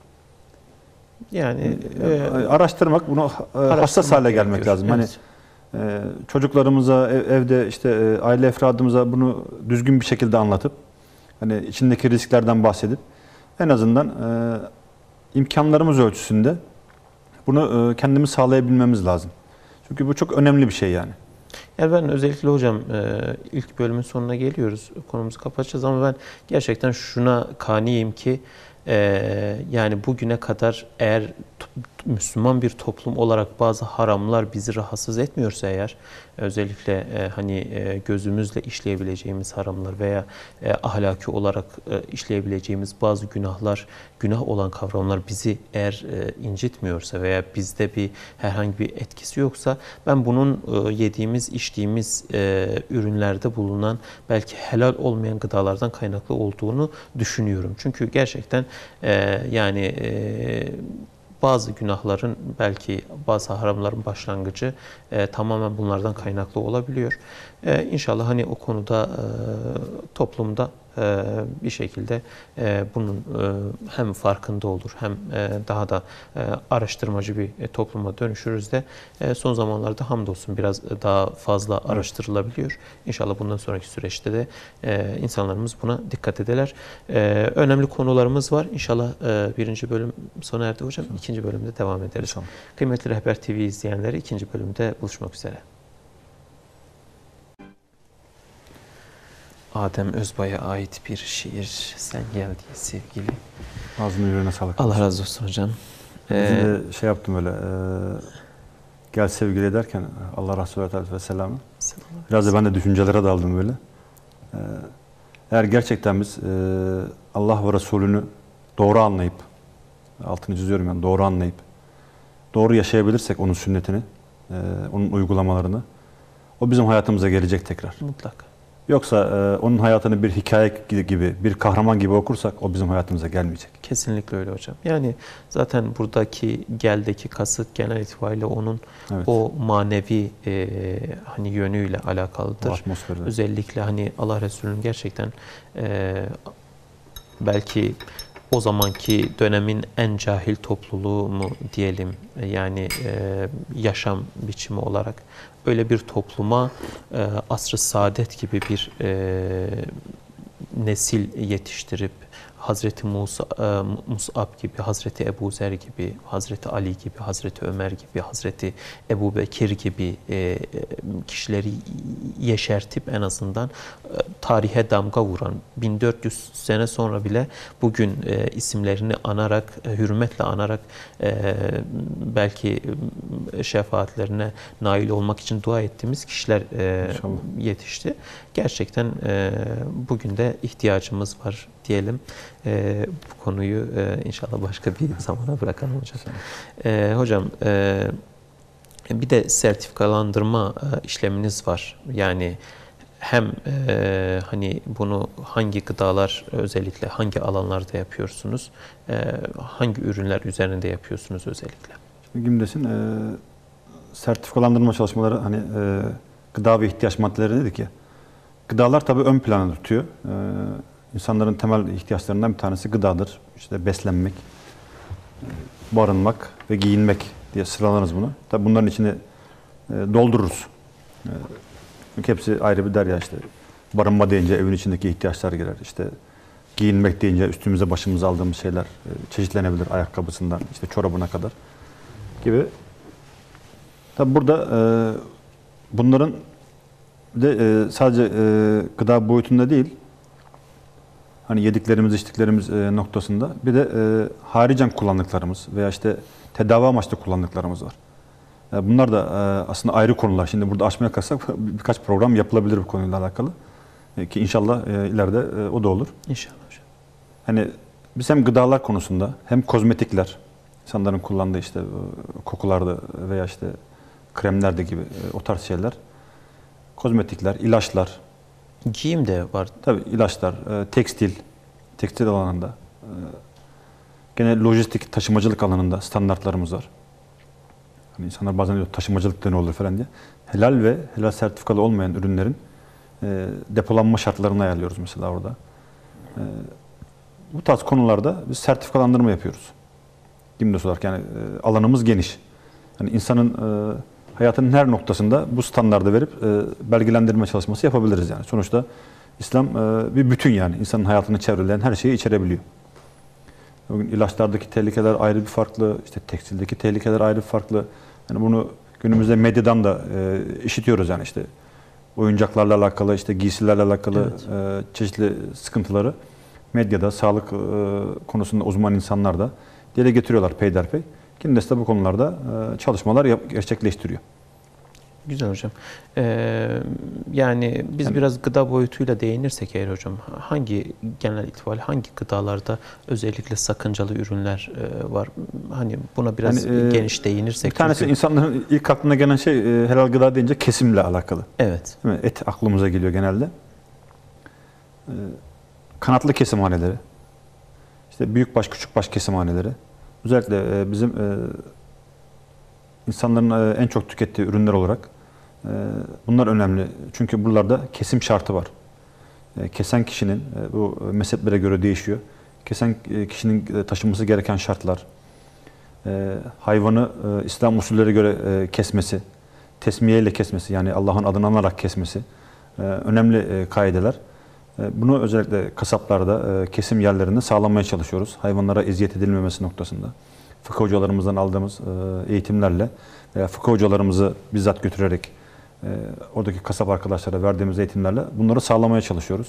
Yani araştırmak, bunu hassas hale gelmek lazım. Evet. Hani çocuklarımıza, evde işte aile efradımıza bunu düzgün bir şekilde anlatıp, hani içindeki risklerden bahsedip en azından imkanlarımız ölçüsünde bunu kendimiz sağlayabilmemiz lazım. Çünkü bu çok önemli bir şey yani. Yani ben özellikle hocam ilk bölümün sonuna geliyoruz. Konumuzu kapatacağız ama ben gerçekten şuna kaniyim ki Yani bugüne kadar eğer Müslüman bir toplum olarak bazı haramlar bizi rahatsız etmiyorsa eğer, özellikle hani gözümüzle işleyebileceğimiz haramlar veya ahlaki olarak işleyebileceğimiz bazı günahlar, günah olan kavramlar bizi eğer incitmiyorsa veya bizde bir herhangi bir etkisi yoksa, ben bunun yediğimiz, içtiğimiz ürünlerde bulunan belki helal olmayan gıdalardan kaynaklı olduğunu düşünüyorum. Çünkü gerçekten yani bazı günahların, belki bazı haramların başlangıcı tamamen bunlardan kaynaklı olabiliyor. İnşallah hani o konuda toplumda bir şekilde bunun hem farkında olur, hem daha da araştırmacı bir topluma dönüşürüz de son zamanlarda hamdolsun biraz daha fazla araştırılabiliyor. İnşallah bundan sonraki süreçte de insanlarımız buna dikkat ederler. Önemli konularımız var. İnşallah birinci bölüm sona erdi hocam. İkinci bölümde devam ederiz. İnşallah. Kıymetli Rehber TV izleyenleri, ikinci bölümde buluşmak üzere. Adem Özbay'a ait bir şiir, Sen Gel diye sevgili. Ağzının yüreğine sağlık. Allah razı olsun hocam. Bizim de şey yaptım öyle, gel sevgili ederken Allah Resulü Aleyhisselatü Vesselam'ı biraz da ben de düşüncelere daldım böyle. Eğer gerçekten biz Allah ve Resulünü doğru anlayıp, altını çiziyorum yani, doğru anlayıp, doğru yaşayabilirsek onun sünnetini, onun uygulamalarını, o bizim hayatımıza gelecek tekrar. Mutlaka. Yoksa onun hayatını bir hikaye gibi, bir kahraman gibi okursak o bizim hayatımıza gelmeyecek. Kesinlikle öyle hocam. Yani zaten buradaki geldeki kasıt genel itibariyle onun Evet. o manevi hani yönüyle alakalıdır. O atmosferle. Özellikle hani Allah Resulü'nün gerçekten belki o zamanki dönemin en cahil topluluğu mu diyelim, yani yaşam biçimi olarak öyle bir topluma asr-ı saadet gibi bir nesil yetiştirip Hazreti Mus'ab gibi, Hazreti Ebu Zer gibi, Hazreti Ali gibi, Hazreti Ömer gibi, Hazreti Ebu Bekir gibi kişileri yeşertip en azından tarihe damga vuran, 1400 sene sonra bile bugün isimlerini anarak, hürmetle anarak belki şefaatlerine nail olmak için dua ettiğimiz kişiler yetişti. Gerçekten bugün de ihtiyacımız var diyelim. Bu konuyu inşallah başka bir zamana bırakalım hocam. Hocam bir de sertifikalandırma işleminiz var. Yani hem hani bunu hangi gıdalar, özellikle hangi alanlarda yapıyorsunuz? Hangi ürünler üzerinde yapıyorsunuz özellikle? Gümdesin sertifikalandırma çalışmaları, hani gıda ve ihtiyaç maddeleri dedik ya. Gıdalar tabii ön plana tutuyor. İnsanların temel ihtiyaçlarından bir tanesi gıdadır. İşte beslenmek, barınmak ve giyinmek diye sıralarız bunu. Tabii bunların içini doldururuz. Çünkü hepsi ayrı bir derya işte. Barınma deyince evin içindeki ihtiyaçlar girer. İşte giyinmek deyince üstümüze başımıza aldığımız şeyler çeşitlenebilir, ayakkabısından işte çorabına kadar gibi. Tabii burada bunların de sadece gıda boyutunda değil, hani yediklerimiz, içtiklerimiz noktasında bir de haricen kullandıklarımız veya işte tedavi amaçlı kullandıklarımız var. Bunlar da aslında ayrı konular. Şimdi burada açmaya kalksak birkaç program yapılabilir bu konuyla alakalı. Ki inşallah ileride o da olur. İnşallah hocam. Hani biz hem gıdalar konusunda hem kozmetikler, insanların kullandığı işte kokularda veya işte kremlerde gibi o tarz şeyler, kozmetikler, ilaçlar. Giyim de var. Tabii ilaçlar, tekstil alanında, gene lojistik, taşımacılık alanında standartlarımız var. Hani insanlar bazen diyor taşımacılıkta ne olur falan diye. Helal ve helal sertifikalı olmayan ürünlerin depolanma şartlarını ayarlıyoruz mesela orada. Bu tarz konularda biz sertifikalandırma yapıyoruz. Dimdos olarak yani alanımız geniş. Yani insanın hayatının her noktasında bu standardı verip belgelendirme çalışması yapabiliriz yani. Sonuçta İslam bir bütün yani. İnsanın hayatını çevreleyen her şeyi içerebiliyor. Bugün ilaçlardaki tehlikeler ayrı bir farklı, işte tekstildeki tehlikeler ayrı bir farklı. Yani bunu günümüzde medyadan da işitiyoruz yani işte oyuncaklarla alakalı, işte giysilerle alakalı çeşitli sıkıntıları medyada, sağlık konusunda uzman insanlar da dile getiriyorlar peyderpey. Kindes de bu konularda çalışmalar gerçekleştiriyor. Güzel hocam. Yani biz biraz gıda boyutuyla değinirsek eğer hocam, genel itibariyle hangi gıdalarda özellikle sakıncalı ürünler var? Hani buna biraz geniş değinirsek. Bir tanesi insanların ilk aklına gelen şey helal gıda deyince kesimle alakalı. Evet. Değil mi? Et aklımıza geliyor genelde. Kanatlı kesimhaneleri, işte büyükbaş, küçükbaş kesimhaneleri. Özellikle bizim insanların en çok tükettiği ürünler olarak bunlar önemli. Çünkü buralarda kesim şartı var. Kesen kişinin, bu mezheplere göre değişiyor. Kesen kişinin taşıması gereken şartlar, hayvanı İslam usulleri göre kesmesi, tesmiye ile kesmesi, yani Allah'ın adını anarak kesmesi önemli kaideler. Bunu özellikle kasaplarda, kesim yerlerinde sağlamaya çalışıyoruz. Hayvanlara eziyet edilmemesi noktasında. Fıkıh hocalarımızdan aldığımız eğitimlerle veya fıkıh hocalarımızı bizzat götürerek oradaki kasap arkadaşlara verdiğimiz eğitimlerle bunları sağlamaya çalışıyoruz.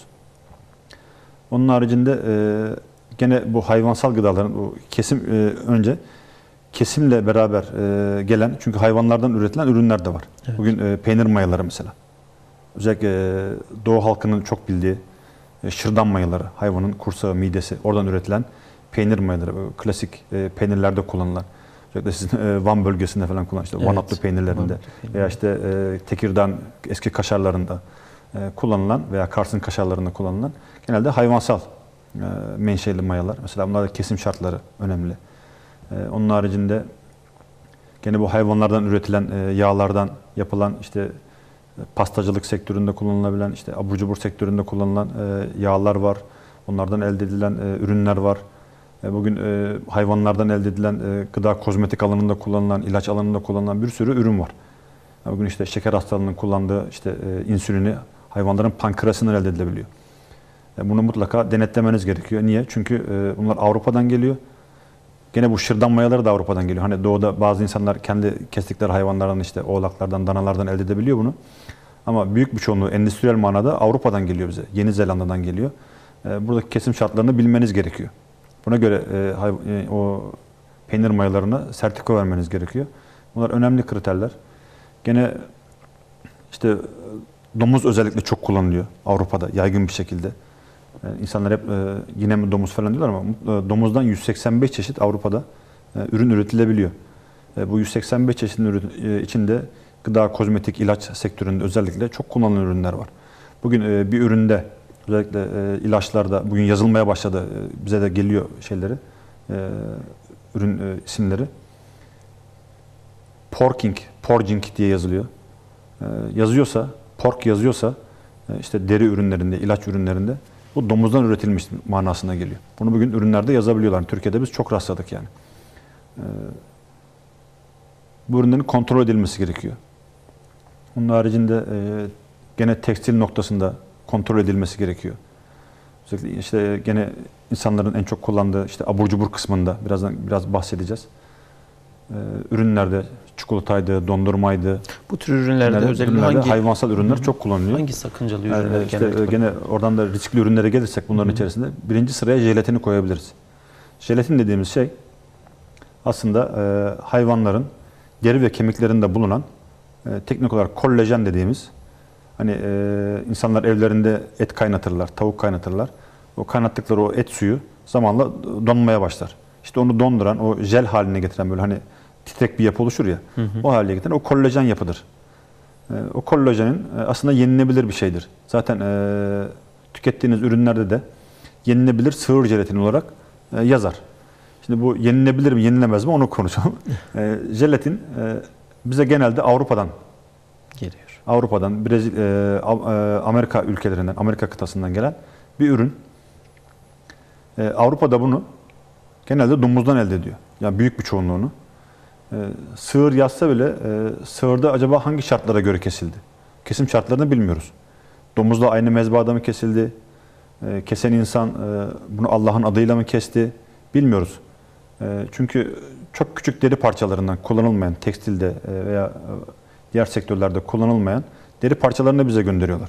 Onun haricinde gene bu hayvansal gıdaların bu kesim önce kesimle beraber gelen, çünkü hayvanlardan üretilen ürünler de var. Evet. Bugün peynir mayaları mesela. Özellikle Doğu halkının çok bildiği şırdan mayaları, hayvanın kursağı, midesi, oradan üretilen peynir mayaları, klasik peynirlerde kullanılan. Özellikle sizin Van bölgesinde falan kullanılan, işte Van atlı peynirlerinde veya işte Tekirdağ eski kaşarlarında kullanılan veya Kars'ın kaşarlarında kullanılan genelde hayvansal menşeli mayalar. Mesela bunlarda kesim şartları önemli. Onun haricinde gene bu hayvanlardan üretilen yağlardan yapılan, işte pastacılık sektöründe kullanılabilen, işte abur cubur sektöründe kullanılan yağlar var. Onlardan elde edilen ürünler var. Bugün hayvanlardan elde edilen gıda, kozmetik alanında kullanılan, ilaç alanında kullanılan bir sürü ürün var. Bugün işte şeker hastalığının kullandığı işte insülini hayvanların pankreasından elde edilebiliyor. Bunu mutlaka denetlemeniz gerekiyor. Niye? Çünkü bunlar Avrupa'dan geliyor. Gene bu şırdan mayaları da Avrupa'dan geliyor. Hani doğuda bazı insanlar kendi kestikleri hayvanlardan, işte oğlaklardan, danalardan elde edebiliyor bunu. Ama büyük bir çoğunluğu endüstriyel manada Avrupa'dan geliyor bize. Yeni Zelanda'dan geliyor. Buradaki kesim şartlarını bilmeniz gerekiyor. Buna göre o peynir mayalarına sertifika vermeniz gerekiyor. Bunlar önemli kriterler. Gene işte domuz özellikle çok kullanılıyor Avrupa'da yaygın bir şekilde. İnsanlar hep yine mi domuz falan diyorlar ama domuzdan 185 çeşit Avrupa'da ürün üretilebiliyor. Bu 185 çeşitin ürün içinde gıda, kozmetik, ilaç sektöründe özellikle çok kullanılan ürünler var. Bugün bir üründe özellikle ilaçlarda bugün yazılmaya başladı. Bize de geliyor şeyleri, ürün isimleri. Porking diye yazılıyor. Yazıyorsa, pork yazıyorsa işte deri ürünlerinde, ilaç ürünlerinde bu domuzdan üretilmiş manasına geliyor. Bunu bugün ürünlerde yazabiliyorlar. Türkiye'de biz çok rastladık yani. Bu ürünlerin kontrol edilmesi gerekiyor. Onun haricinde gene tekstil noktasında kontrol edilmesi gerekiyor. Özellikle işte gene insanların en çok kullandığı işte abur cubur kısmında biraz bahsedeceğiz. Ürünlerde çikolataydı, dondurmaydı. Bu tür ürünlerde özellikle hangi hayvansal ürünler çok kullanılıyor. Hangi sakıncalı ürünler işte gene oradan da riskli ürünlere gelirsek bunların içerisinde birinci sıraya jelatini koyabiliriz. Jelatin dediğimiz şey aslında hayvanların deri ve kemiklerinde bulunan teknik olarak kollajen dediğimiz, hani insanlar evlerinde et kaynatırlar, tavuk kaynatırlar. O kaynattıkları o et suyu zamanla donmaya başlar. İşte onu donduran, o jel haline getiren, böyle hani titrek bir yapı oluşur ya, o haline getiren o kollajen yapıdır. O kollajenin aslında yenilebilir bir şeydir. Zaten tükettiğiniz ürünlerde de yenilebilir sığır jelatini olarak yazar. Şimdi bu yenilebilir mi, yenilemez mi onu konuşalım. Jelatin bize genelde Avrupa'dan geliyor. Avrupa'dan, Amerika ülkelerinden, Amerika kıtasından gelen bir ürün. Avrupa'da bunu genelde domuzdan elde ediyor. Yani büyük bir çoğunluğunu. Sığır yazsa bile sığırda acaba hangi şartlara göre kesildi? Kesim şartlarını bilmiyoruz. Domuzla aynı mezbahada mı kesildi? Kesen insan bunu Allah'ın adıyla mı kesti? Bilmiyoruz. Çünkü çok küçük deri parçalarından kullanılmayan, tekstilde veya diğer sektörlerde kullanılmayan deri parçalarını bize gönderiyorlar.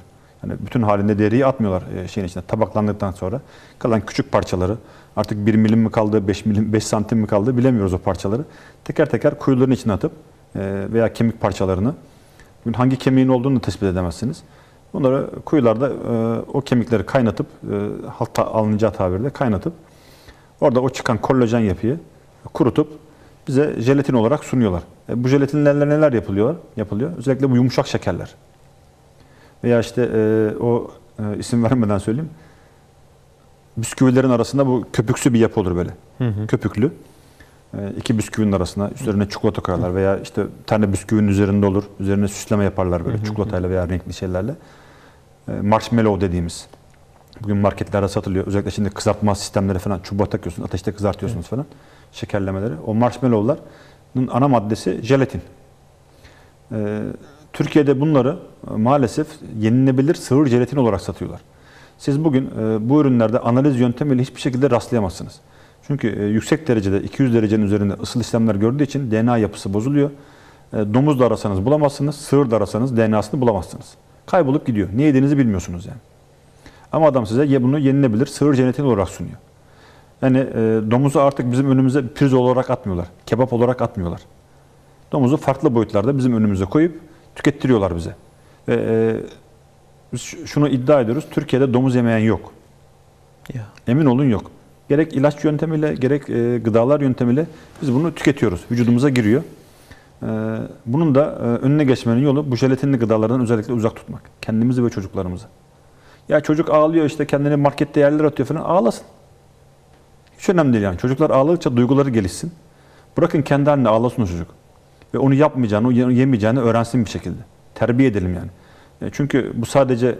Hani bütün halinde deriyi atmıyorlar şeyin içine. Tabaklandıktan sonra kalan küçük parçaları, artık 1 milim mi kaldı, 5 milim, 5 santim mi kaldı bilemiyoruz o parçaları. Teker teker kuyuların içine atıp veya kemik parçalarını, hangi kemiğin olduğunu tespit edemezsiniz. Bunları kuyularda o kemikleri kaynatıp, halkta alınacağı tabirle kaynatıp, orada o çıkan kollajen yapıyı kurutup bize jelatin olarak sunuyorlar. Bu jelatinlerle neler yapılıyor? Özellikle bu yumuşak şekerler. Veya işte isim vermeden söyleyeyim. Bisküvilerin arasında bu köpüksü bir yapı olur böyle. Köpüklü. İki bisküvinin arasına üzerine çikolata koyarlar veya işte bir tane bisküvinin üzerinde olur. Üzerine süsleme yaparlar böyle çikolatayla veya renkli şeylerle. Marshmallow dediğimiz. Bugün marketlerde satılıyor. Özellikle şimdi kızartma sistemleri falan, çubuğa takıyorsunuz, ateşte kızartıyorsunuz falan. Şekerlemeleri. O marshmallow'ların ana maddesi jelatin. Türkiye'de bunları maalesef yenilebilir sıvı jelatin olarak satıyorlar. Siz bugün bu ürünlerde analiz yöntemiyle hiçbir şekilde rastlayamazsınız. Çünkü yüksek derecede 200 derecenin üzerinde ısıl işlemler gördüğü için DNA yapısı bozuluyor. Domuz da arasanız bulamazsınız, sığır da arasanız DNA'sını bulamazsınız. Kaybolup gidiyor. Ne yediğinizi bilmiyorsunuz yani. Ama adam size bunu yenilebilir sıvı jelatin olarak sunuyor. Yani domuzu artık bizim önümüze pirzola olarak atmıyorlar. Kebap olarak atmıyorlar. Domuzu farklı boyutlarda bizim önümüze koyup tükettiriyorlar bize. Ve biz şunu iddia ediyoruz. Türkiye'de domuz yemeyen yok. Ya. Emin olun yok. Gerek ilaç yöntemiyle gerek gıdalar yöntemiyle biz bunu tüketiyoruz. Vücudumuza giriyor. Bunun da önüne geçmenin yolu bu jelatinli gıdalardan özellikle uzak tutmak. Kendimizi ve çocuklarımızı. Ya çocuk ağlıyor işte kendini markette yerlere atıyor falan, ağlasın. Hiç önemli değil yani. Çocuklar ağladıkça duyguları gelişsin. Bırakın kendi haline ağlasın o çocuk. Ve onu yapmayacağını, onu yemeyeceğini öğrensin bir şekilde. Terbiye edelim yani. Çünkü bu sadece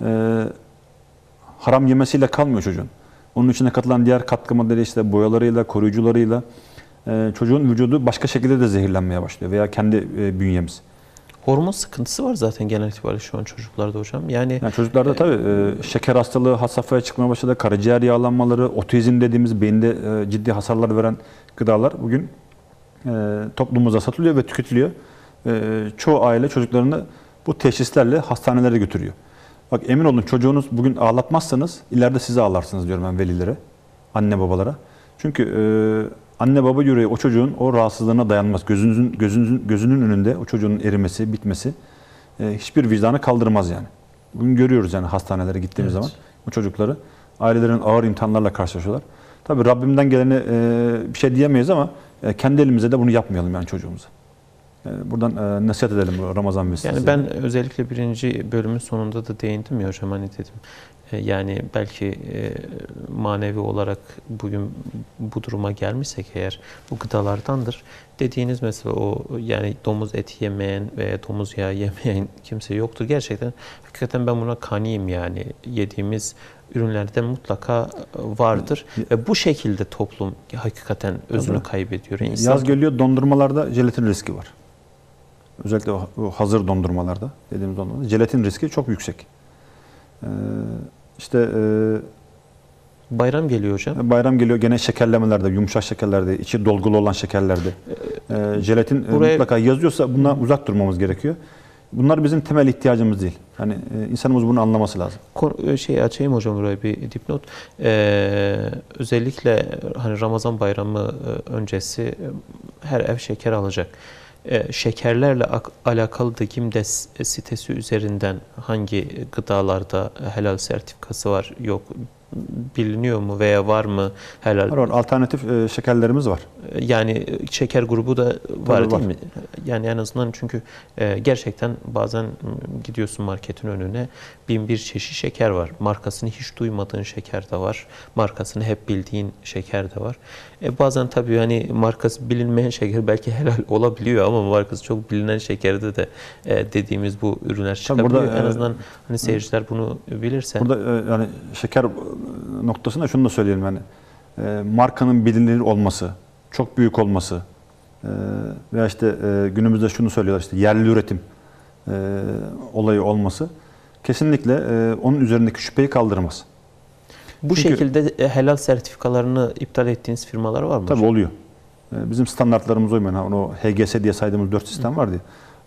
haram yemesiyle kalmıyor çocuğun. Onun içine katılan diğer katkı maddeleri işte boyalarıyla, koruyucularıyla çocuğun vücudu başka şekilde de zehirlenmeye başlıyor veya kendi bünyemiz. Hormon sıkıntısı var zaten genel itibariyle şu an çocuklarda hocam. Yani çocuklarda tabii şeker hastalığı had safhaya çıkmaya başladı. Karaciğer yağlanmaları, otizm dediğimiz beyinde ciddi hasarlar veren gıdalar bugün toplumumuza satılıyor ve tüketiliyor. Çoğu aile çocuklarını bu teşhislerle hastanelere götürüyor. Bak emin olun çocuğunuz bugün ağlatmazsanız ileride sizi ağlarsınız diyorum ben velilere, anne babalara. Çünkü anne baba yüreği o çocuğun o rahatsızlığına dayanmaz. Gözünün önünde o çocuğun erimesi, bitmesi hiçbir vicdanı kaldırmaz yani. Bugün görüyoruz yani hastanelere gittiğimiz zaman o çocukları, ailelerin ağır imtihanlarla karşılaşıyorlar. Tabii Rabbimden geleni bir şey diyemeyiz ama kendi elimize de bunu yapmayalım yani çocuğumuza. Buradan nasihat edelim bu Ramazan vesilesiyle. Yani ben özellikle birinci bölümün sonunda da değindim ya hocam hani dedim. Yani belki manevi olarak bugün bu duruma gelmişsek eğer bu gıdalardandır. Dediğiniz mesela o yani domuz eti yemeyen ve domuz yağı yemeyen kimse yoktur. Gerçekten hakikaten ben buna kaniyim yani. Yediğimiz ürünlerde mutlaka vardır. Ve bu şekilde toplum hakikaten özünü kaybediyor. Yaz geliyor, dondurmalarda jelatin riski var. Özellikle o hazır dondurmalarda, dediğimiz dondurmalarda jelatin riski çok yüksek. Bayram geliyor hocam. Bayram geliyor gene şekerlemelerde, yumuşak şekerlerde, içi dolgulu olan şekerlerde. Jelatin mutlaka yazıyorsa bundan uzak durmamız gerekiyor. Bunlar bizim temel ihtiyacımız değil. Yani insanımız bunu anlaması lazım. Açayım hocam buraya bir dipnot. Özellikle hani Ramazan bayramı öncesi her ev şeker alacak. Şekerlerle alakalı da Gimdes sitesi üzerinden hangi gıdalarda helal sertifikası var yok biliniyor mu veya var mı helal? Var, alternatif şekerlerimiz var. Yani şeker grubu da var değil mi? Yani en azından çünkü gerçekten bazen gidiyorsun marketin önüne 1001 çeşit şeker var. Markasını hiç duymadığın şeker de var. Markasını hep bildiğin şeker de var. Bazen tabii hani markası bilinmeyen şeker belki helal olabiliyor ama markası çok bilinen şekerde de dediğimiz bu ürünler çıkabiliyor. Burada, en azından hani seyirciler bunu bilirse. Burada yani şeker noktasında şunu da söyleyelim yani markanın bilinir olması, çok büyük olması veya işte günümüzde şunu söylüyorlar işte yerli üretim olayı olması kesinlikle onun üzerindeki şüpheyi kaldırmaz. Bu şekilde helal sertifikalarını iptal ettiğiniz firmalar var mı? Tabii oluyor. Bizim standartlarımız uymayan o HGS diye saydığımız 4 sistem vardı ya.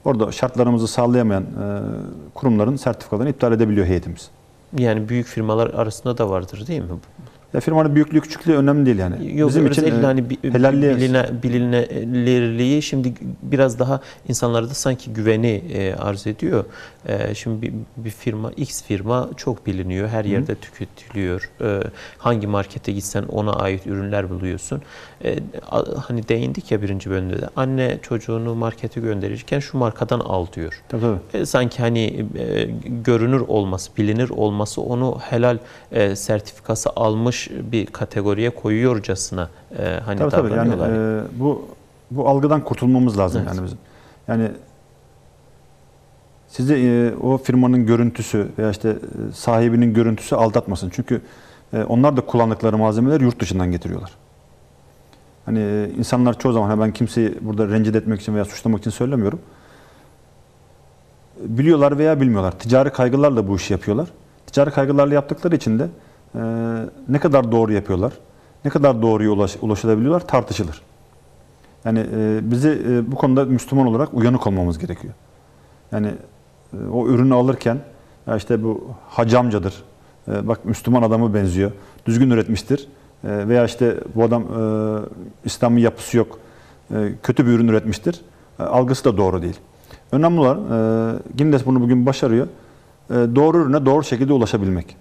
orada şartlarımızı sağlayamayan kurumların sertifikalarını iptal edebiliyor heyetimiz. Yani büyük firmalar arasında da vardır değil mi? Ya firmanın büyüklüğü küçüklüğü önemli değil yani. Yok, Bizim için hani helalliğe bilinirliği şimdi biraz daha insanlarda sanki güveni arz ediyor. Şimdi bir firma, X firma çok biliniyor, her yerde tüketiliyor. Hangi markete gitsen ona ait ürünler buluyorsun. Hani değindik ya birinci bölümde de, anne çocuğunu markete gönderirken şu markadan al diyor. tabii. Sanki hani görünür olması, bilinir olması onu helal sertifikası almış bir kategoriye koyuyorcasına hani davranıyorlar. Yani, bu algıdan kurtulmamız lazım Evet. yani bizim. Yani sizi o firmanın görüntüsü veya işte sahibinin görüntüsü aldatmasın. Çünkü onlar da kullandıkları malzemeleri yurt dışından getiriyorlar. Hani insanlar çoğu zaman, ben kimseyi burada rencide etmek için veya suçlamak için söylemiyorum. Biliyorlar veya bilmiyorlar. Ticari kaygılarla bu işi yapıyorlar. Ticari kaygılarla yaptıkları için de ne kadar doğru yapıyorlar, ne kadar doğruya ulaşılabiliyorlar tartışılır. Yani bizi bu konuda Müslüman olarak uyanık olmamız gerekiyor. Yani o ürünü alırken ya işte bu hacı amcadır, bak Müslüman adamı benziyor, düzgün üretmiştir veya işte bu adam İslami yapısı yok, kötü bir ürün üretmiştir. Algısı da doğru değil. Önemli olan, Gindes bunu bugün başarıyor, doğru ürüne doğru şekilde ulaşabilmek.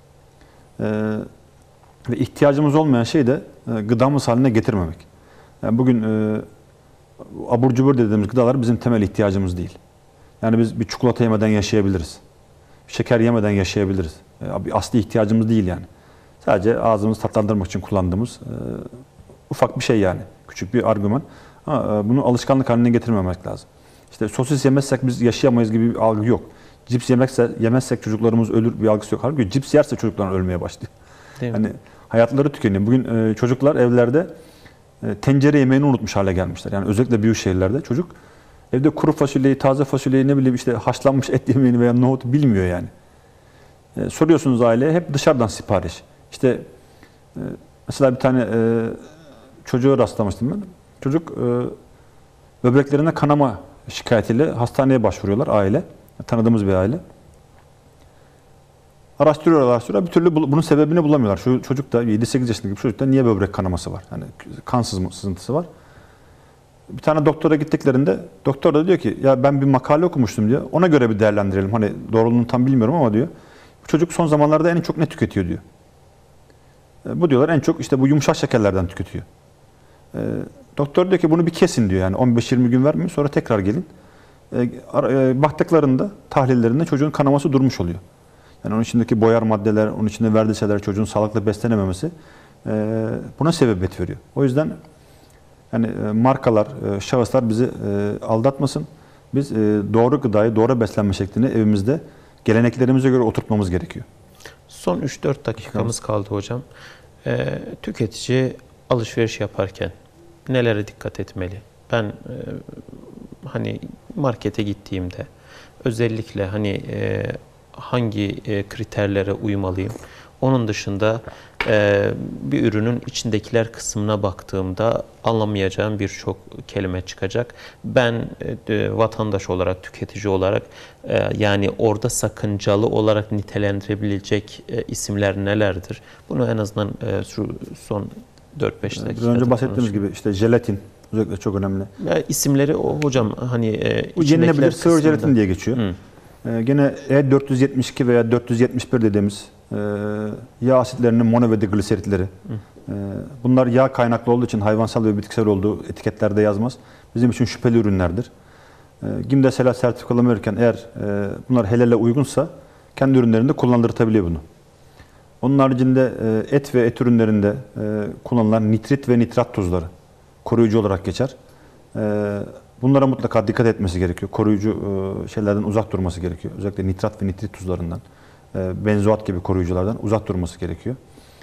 Ve ihtiyacımız olmayan şeyi de gıdamız haline getirmemek. Yani bugün abur cubur dediğimiz gıdalar bizim temel ihtiyacımız değil. Yani biz bir çikolata yemeden yaşayabiliriz. Şeker yemeden yaşayabiliriz. Bir asli ihtiyacımız değil yani. Sadece ağzımızı tatlandırmak için kullandığımız ufak bir şey yani. Küçük bir argüman. Ama bunu alışkanlık haline getirmemek lazım. İşte sosis yemezsek biz yaşayamayız gibi bir algı yok. Cips yemezsek çocuklarımız ölür bir algısı yok. Halbuki cips yerse çocuklar ölmeye başlıyor. Hani hayatları tükeniyor. Bugün çocuklar evlerde tencere yemeğini unutmuş hale gelmişler. Yani özellikle büyük şehirlerde çocuk evde kuru fasulyeyi, taze fasulyeyi, ne bileyim işte haşlanmış et yemeğini veya nohutu bilmiyor yani. Soruyorsunuz aileye, hep dışarıdan sipariş. İşte mesela bir tane çocuğa rastlamıştım ben. Çocuk böbreklerine kanama şikayetiyle hastaneye başvuruyorlar aile. Tanıdığımız bir aile. Araştırıyorlar bir türlü bunun sebebini bulamıyorlar. Şu çocuk da 7-8 yaşındaki bir çocukta niye böbrek kanaması var? Yani kan sızıntısı var. Bir tane doktora gittiklerinde doktor da diyor ki ya ben bir makale okumuştum diyor. Ona göre bir değerlendirelim. Hani doğruluğunu tam bilmiyorum ama diyor. Bu çocuk son zamanlarda en çok ne tüketiyor diyor. Bu diyorlar en çok işte bu yumuşak şekerlerden tüketiyor. Doktor diyor ki bunu bir kesin diyor. Yani 15-20 gün vermeyin, sonra tekrar gelin. Baktıklarında tahlillerinde çocuğun kanaması durmuş oluyor. Yani onun içindeki boyar maddeler, onun içinde verdiği şeyler, çocuğun sağlıklı beslenememesi buna sebebiyet veriyor. O yüzden yani markalar, şahıslar bizi aldatmasın. Biz doğru gıdayı, doğru beslenme şeklini evimizde geleneklerimize göre oturtmamız gerekiyor. Son 3-4 dakikamız kaldı hocam. Tüketici alışveriş yaparken nelere dikkat etmeli? Ben hani markete gittiğimde özellikle hani hangi kriterlere uymalıyım? Onun dışında bir ürünün içindekiler kısmına baktığımda anlamayacağım birçok kelime çıkacak. Ben vatandaş olarak, tüketici olarak yani orada sakıncalı olarak nitelendirebilecek isimler nelerdir? Bunu en azından şu son 4-5 dakikada Biraz önce bahsettiğimiz gibi işte jelatin özellikle çok önemli. Ya isimleri hocam hani bu yenilebilir sıvı jelatin diye geçiyor. Gene E472 veya 471 dediğimiz yağ asitlerinin mono ve digliseritleri. Bunlar yağ kaynaklı olduğu için hayvansal ve bitkisel olduğu etiketlerde yazmaz. Bizim için şüpheli ürünlerdir. Gindes helal sertifikalama verirken eğer bunlar helale uygunsa kendi ürünlerinde kullandırtabiliyor bunu. Onun haricinde et ve et ürünlerinde kullanılan nitrit ve nitrat tuzları koruyucu olarak geçer. Bunlara mutlaka dikkat etmesi gerekiyor. Koruyucu şeylerden uzak durması gerekiyor. Özellikle nitrat ve nitrit tuzlarından, benzoat gibi koruyuculardan uzak durması gerekiyor.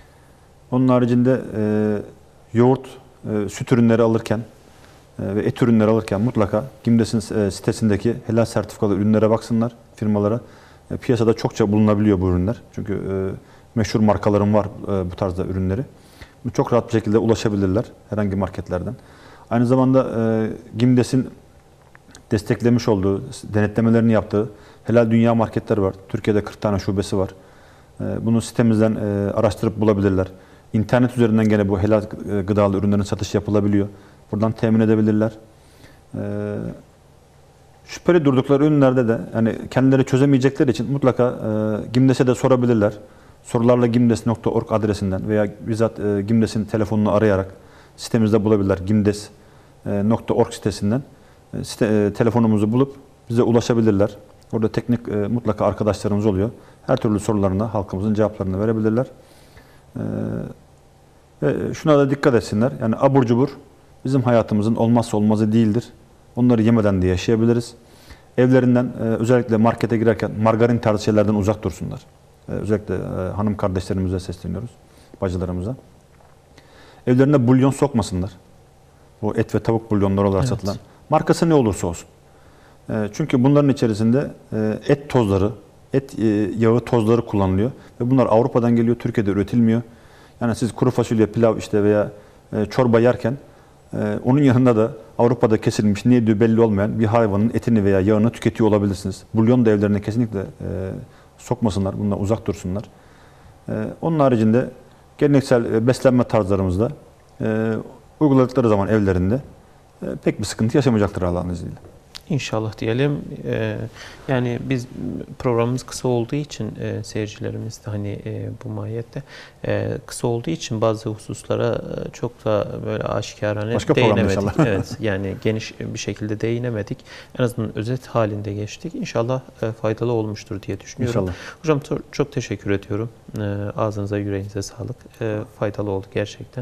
Onun haricinde yoğurt, süt ürünleri alırken ve et ürünleri alırken mutlaka Gimdes'in sitesindeki helal sertifikalı ürünlere baksınlar, firmalara. Piyasada çokça bulunabiliyor bu ürünler. Çünkü meşhur markaların var bu tarzda ürünleri. Çok rahat bir şekilde ulaşabilirler herhangi marketlerden. Aynı zamanda Gimdes'in desteklemiş olduğu, denetlemelerini yaptığı helal dünya marketleri var. Türkiye'de 40 tane şubesi var. Bunu sitemizden araştırıp bulabilirler. İnternet üzerinden gene bu helal gıdalı ürünlerin satışı yapılabiliyor. Buradan temin edebilirler. Şüpheli durdukları ürünlerde de yani kendileri çözemeyecekleri için mutlaka Gimdes'e de sorabilirler. Sorularla gimdes.org adresinden veya bizzat Gimdes'in telefonunu arayarak sitemizde bulabilirler. Gimdes.org sitesinden telefonumuzu bulup bize ulaşabilirler. Orada teknik mutlaka arkadaşlarımız oluyor. Her türlü sorularına halkımızın cevaplarını verebilirler. Ve şuna da dikkat etsinler. Yani abur cubur bizim hayatımızın olmazsa olmazı değildir. Onları yemeden de yaşayabiliriz. Evlerinden özellikle markete girerken margarin tarzı şeylerden uzak dursunlar. Özellikle hanım kardeşlerimize sesleniyoruz, bacılarımıza. Evlerine bulyon sokmasınlar. Bu et ve tavuk bulyonları olarak satılan. Markası ne olursa olsun. Çünkü bunların içerisinde et tozları, et yağı tozları kullanılıyor. Ve bunlar Avrupa'dan geliyor, Türkiye'de üretilmiyor. Yani siz kuru fasulye, pilav işte veya çorba yerken onun yanında da Avrupa'da kesilmiş, ne yediği belli olmayan bir hayvanın etini veya yağını tüketiyor olabilirsiniz. Bulyon da evlerine kesinlikle sokmasınlar, bundan uzak dursunlar. Onun haricinde geleneksel beslenme tarzlarımızda uyguladıkları zaman evlerinde pek bir sıkıntı yaşamayacaktır Allah'ın izniyle. İnşallah diyelim. Yani biz programımız kısa olduğu için seyircilerimiz de hani bu mahiyette kısa olduğu için bazı hususlara çok da böyle aşikarane değinemedik. Evet, yani geniş bir şekilde değinemedik. En azından özet halinde geçtik. İnşallah faydalı olmuştur diye düşünüyorum. İnşallah. Hocam çok teşekkür ediyorum. Ağzınıza, yüreğinize sağlık. Faydalı oldu gerçekten.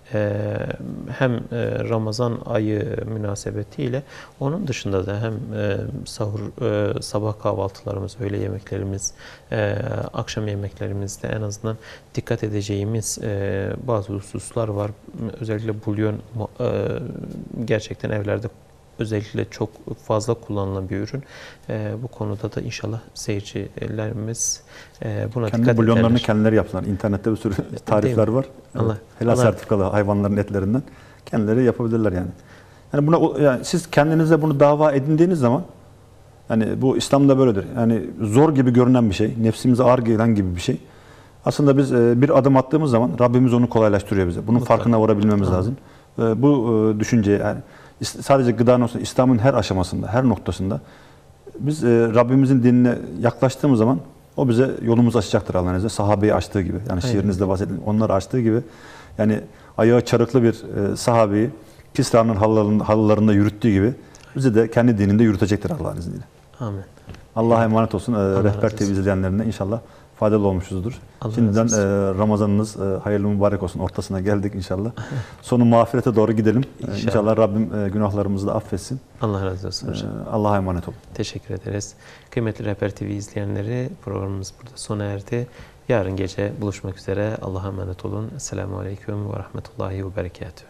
Hem Ramazan ayı münasebetiyle onun dışında da hem sahur, sabah kahvaltılarımız, öğle yemeklerimiz, akşam yemeklerimizde en azından dikkat edeceğimiz bazı hususlar var. Özellikle bulyon gerçekten evlerde özellikle çok fazla kullanılan bir ürün. Bu konuda da inşallah seyircilerimiz buna dikkat ederler. Bulyonlarını kendileri yapsınlar. İnternette bir sürü tarifler var. Helal sertifikalı hayvanların etlerinden kendileri yapabilirler yani. Yani buna yani siz kendinize bunu dava edindiğiniz zaman yani bu İslam'da böyledir. Yani zor gibi görünen bir şey, nefsimize ağır gelen gibi bir şey. Aslında biz bir adım attığımız zaman Rabbimiz onu kolaylaştırıyor bize. Bunun farkına varabilmemiz lazım. Bu düşünceye yani sadece gıdanın olsun, İslam'ın her aşamasında, her noktasında biz Rabbimizin dinine yaklaştığımız zaman o bize yolumuzu açacaktır Allah'ın izniyle. Sahabeyi açtığı gibi. Yani şiirinizde bahsedilen onları açtığı gibi. Yani ayağı çarıklı bir sahabeyi Kisra'nın halılarında yürüttüğü gibi bizi de kendi dininde yürütecektir Allah'ın izniyle. Amin. Allah'a emanet olsun. Rehber TV izleyenlerine inşallah faydalı olmuşuzdur. Şimdiden Ramazanınız hayırlı mübarek olsun. Ortasına geldik inşallah. Sonu mağfirete doğru gidelim. İnşallah Rabbim günahlarımızı da affetsin. Allah razı olsun hocam. Allah'a emanet olun. Teşekkür ederiz. Kıymetli Rehber TV izleyenleri, programımız burada sona erdi. Yarın gece buluşmak üzere. Allah'a emanet olun. Esselamu Aleyküm ve Rahmetullahi ve Berekatuhu.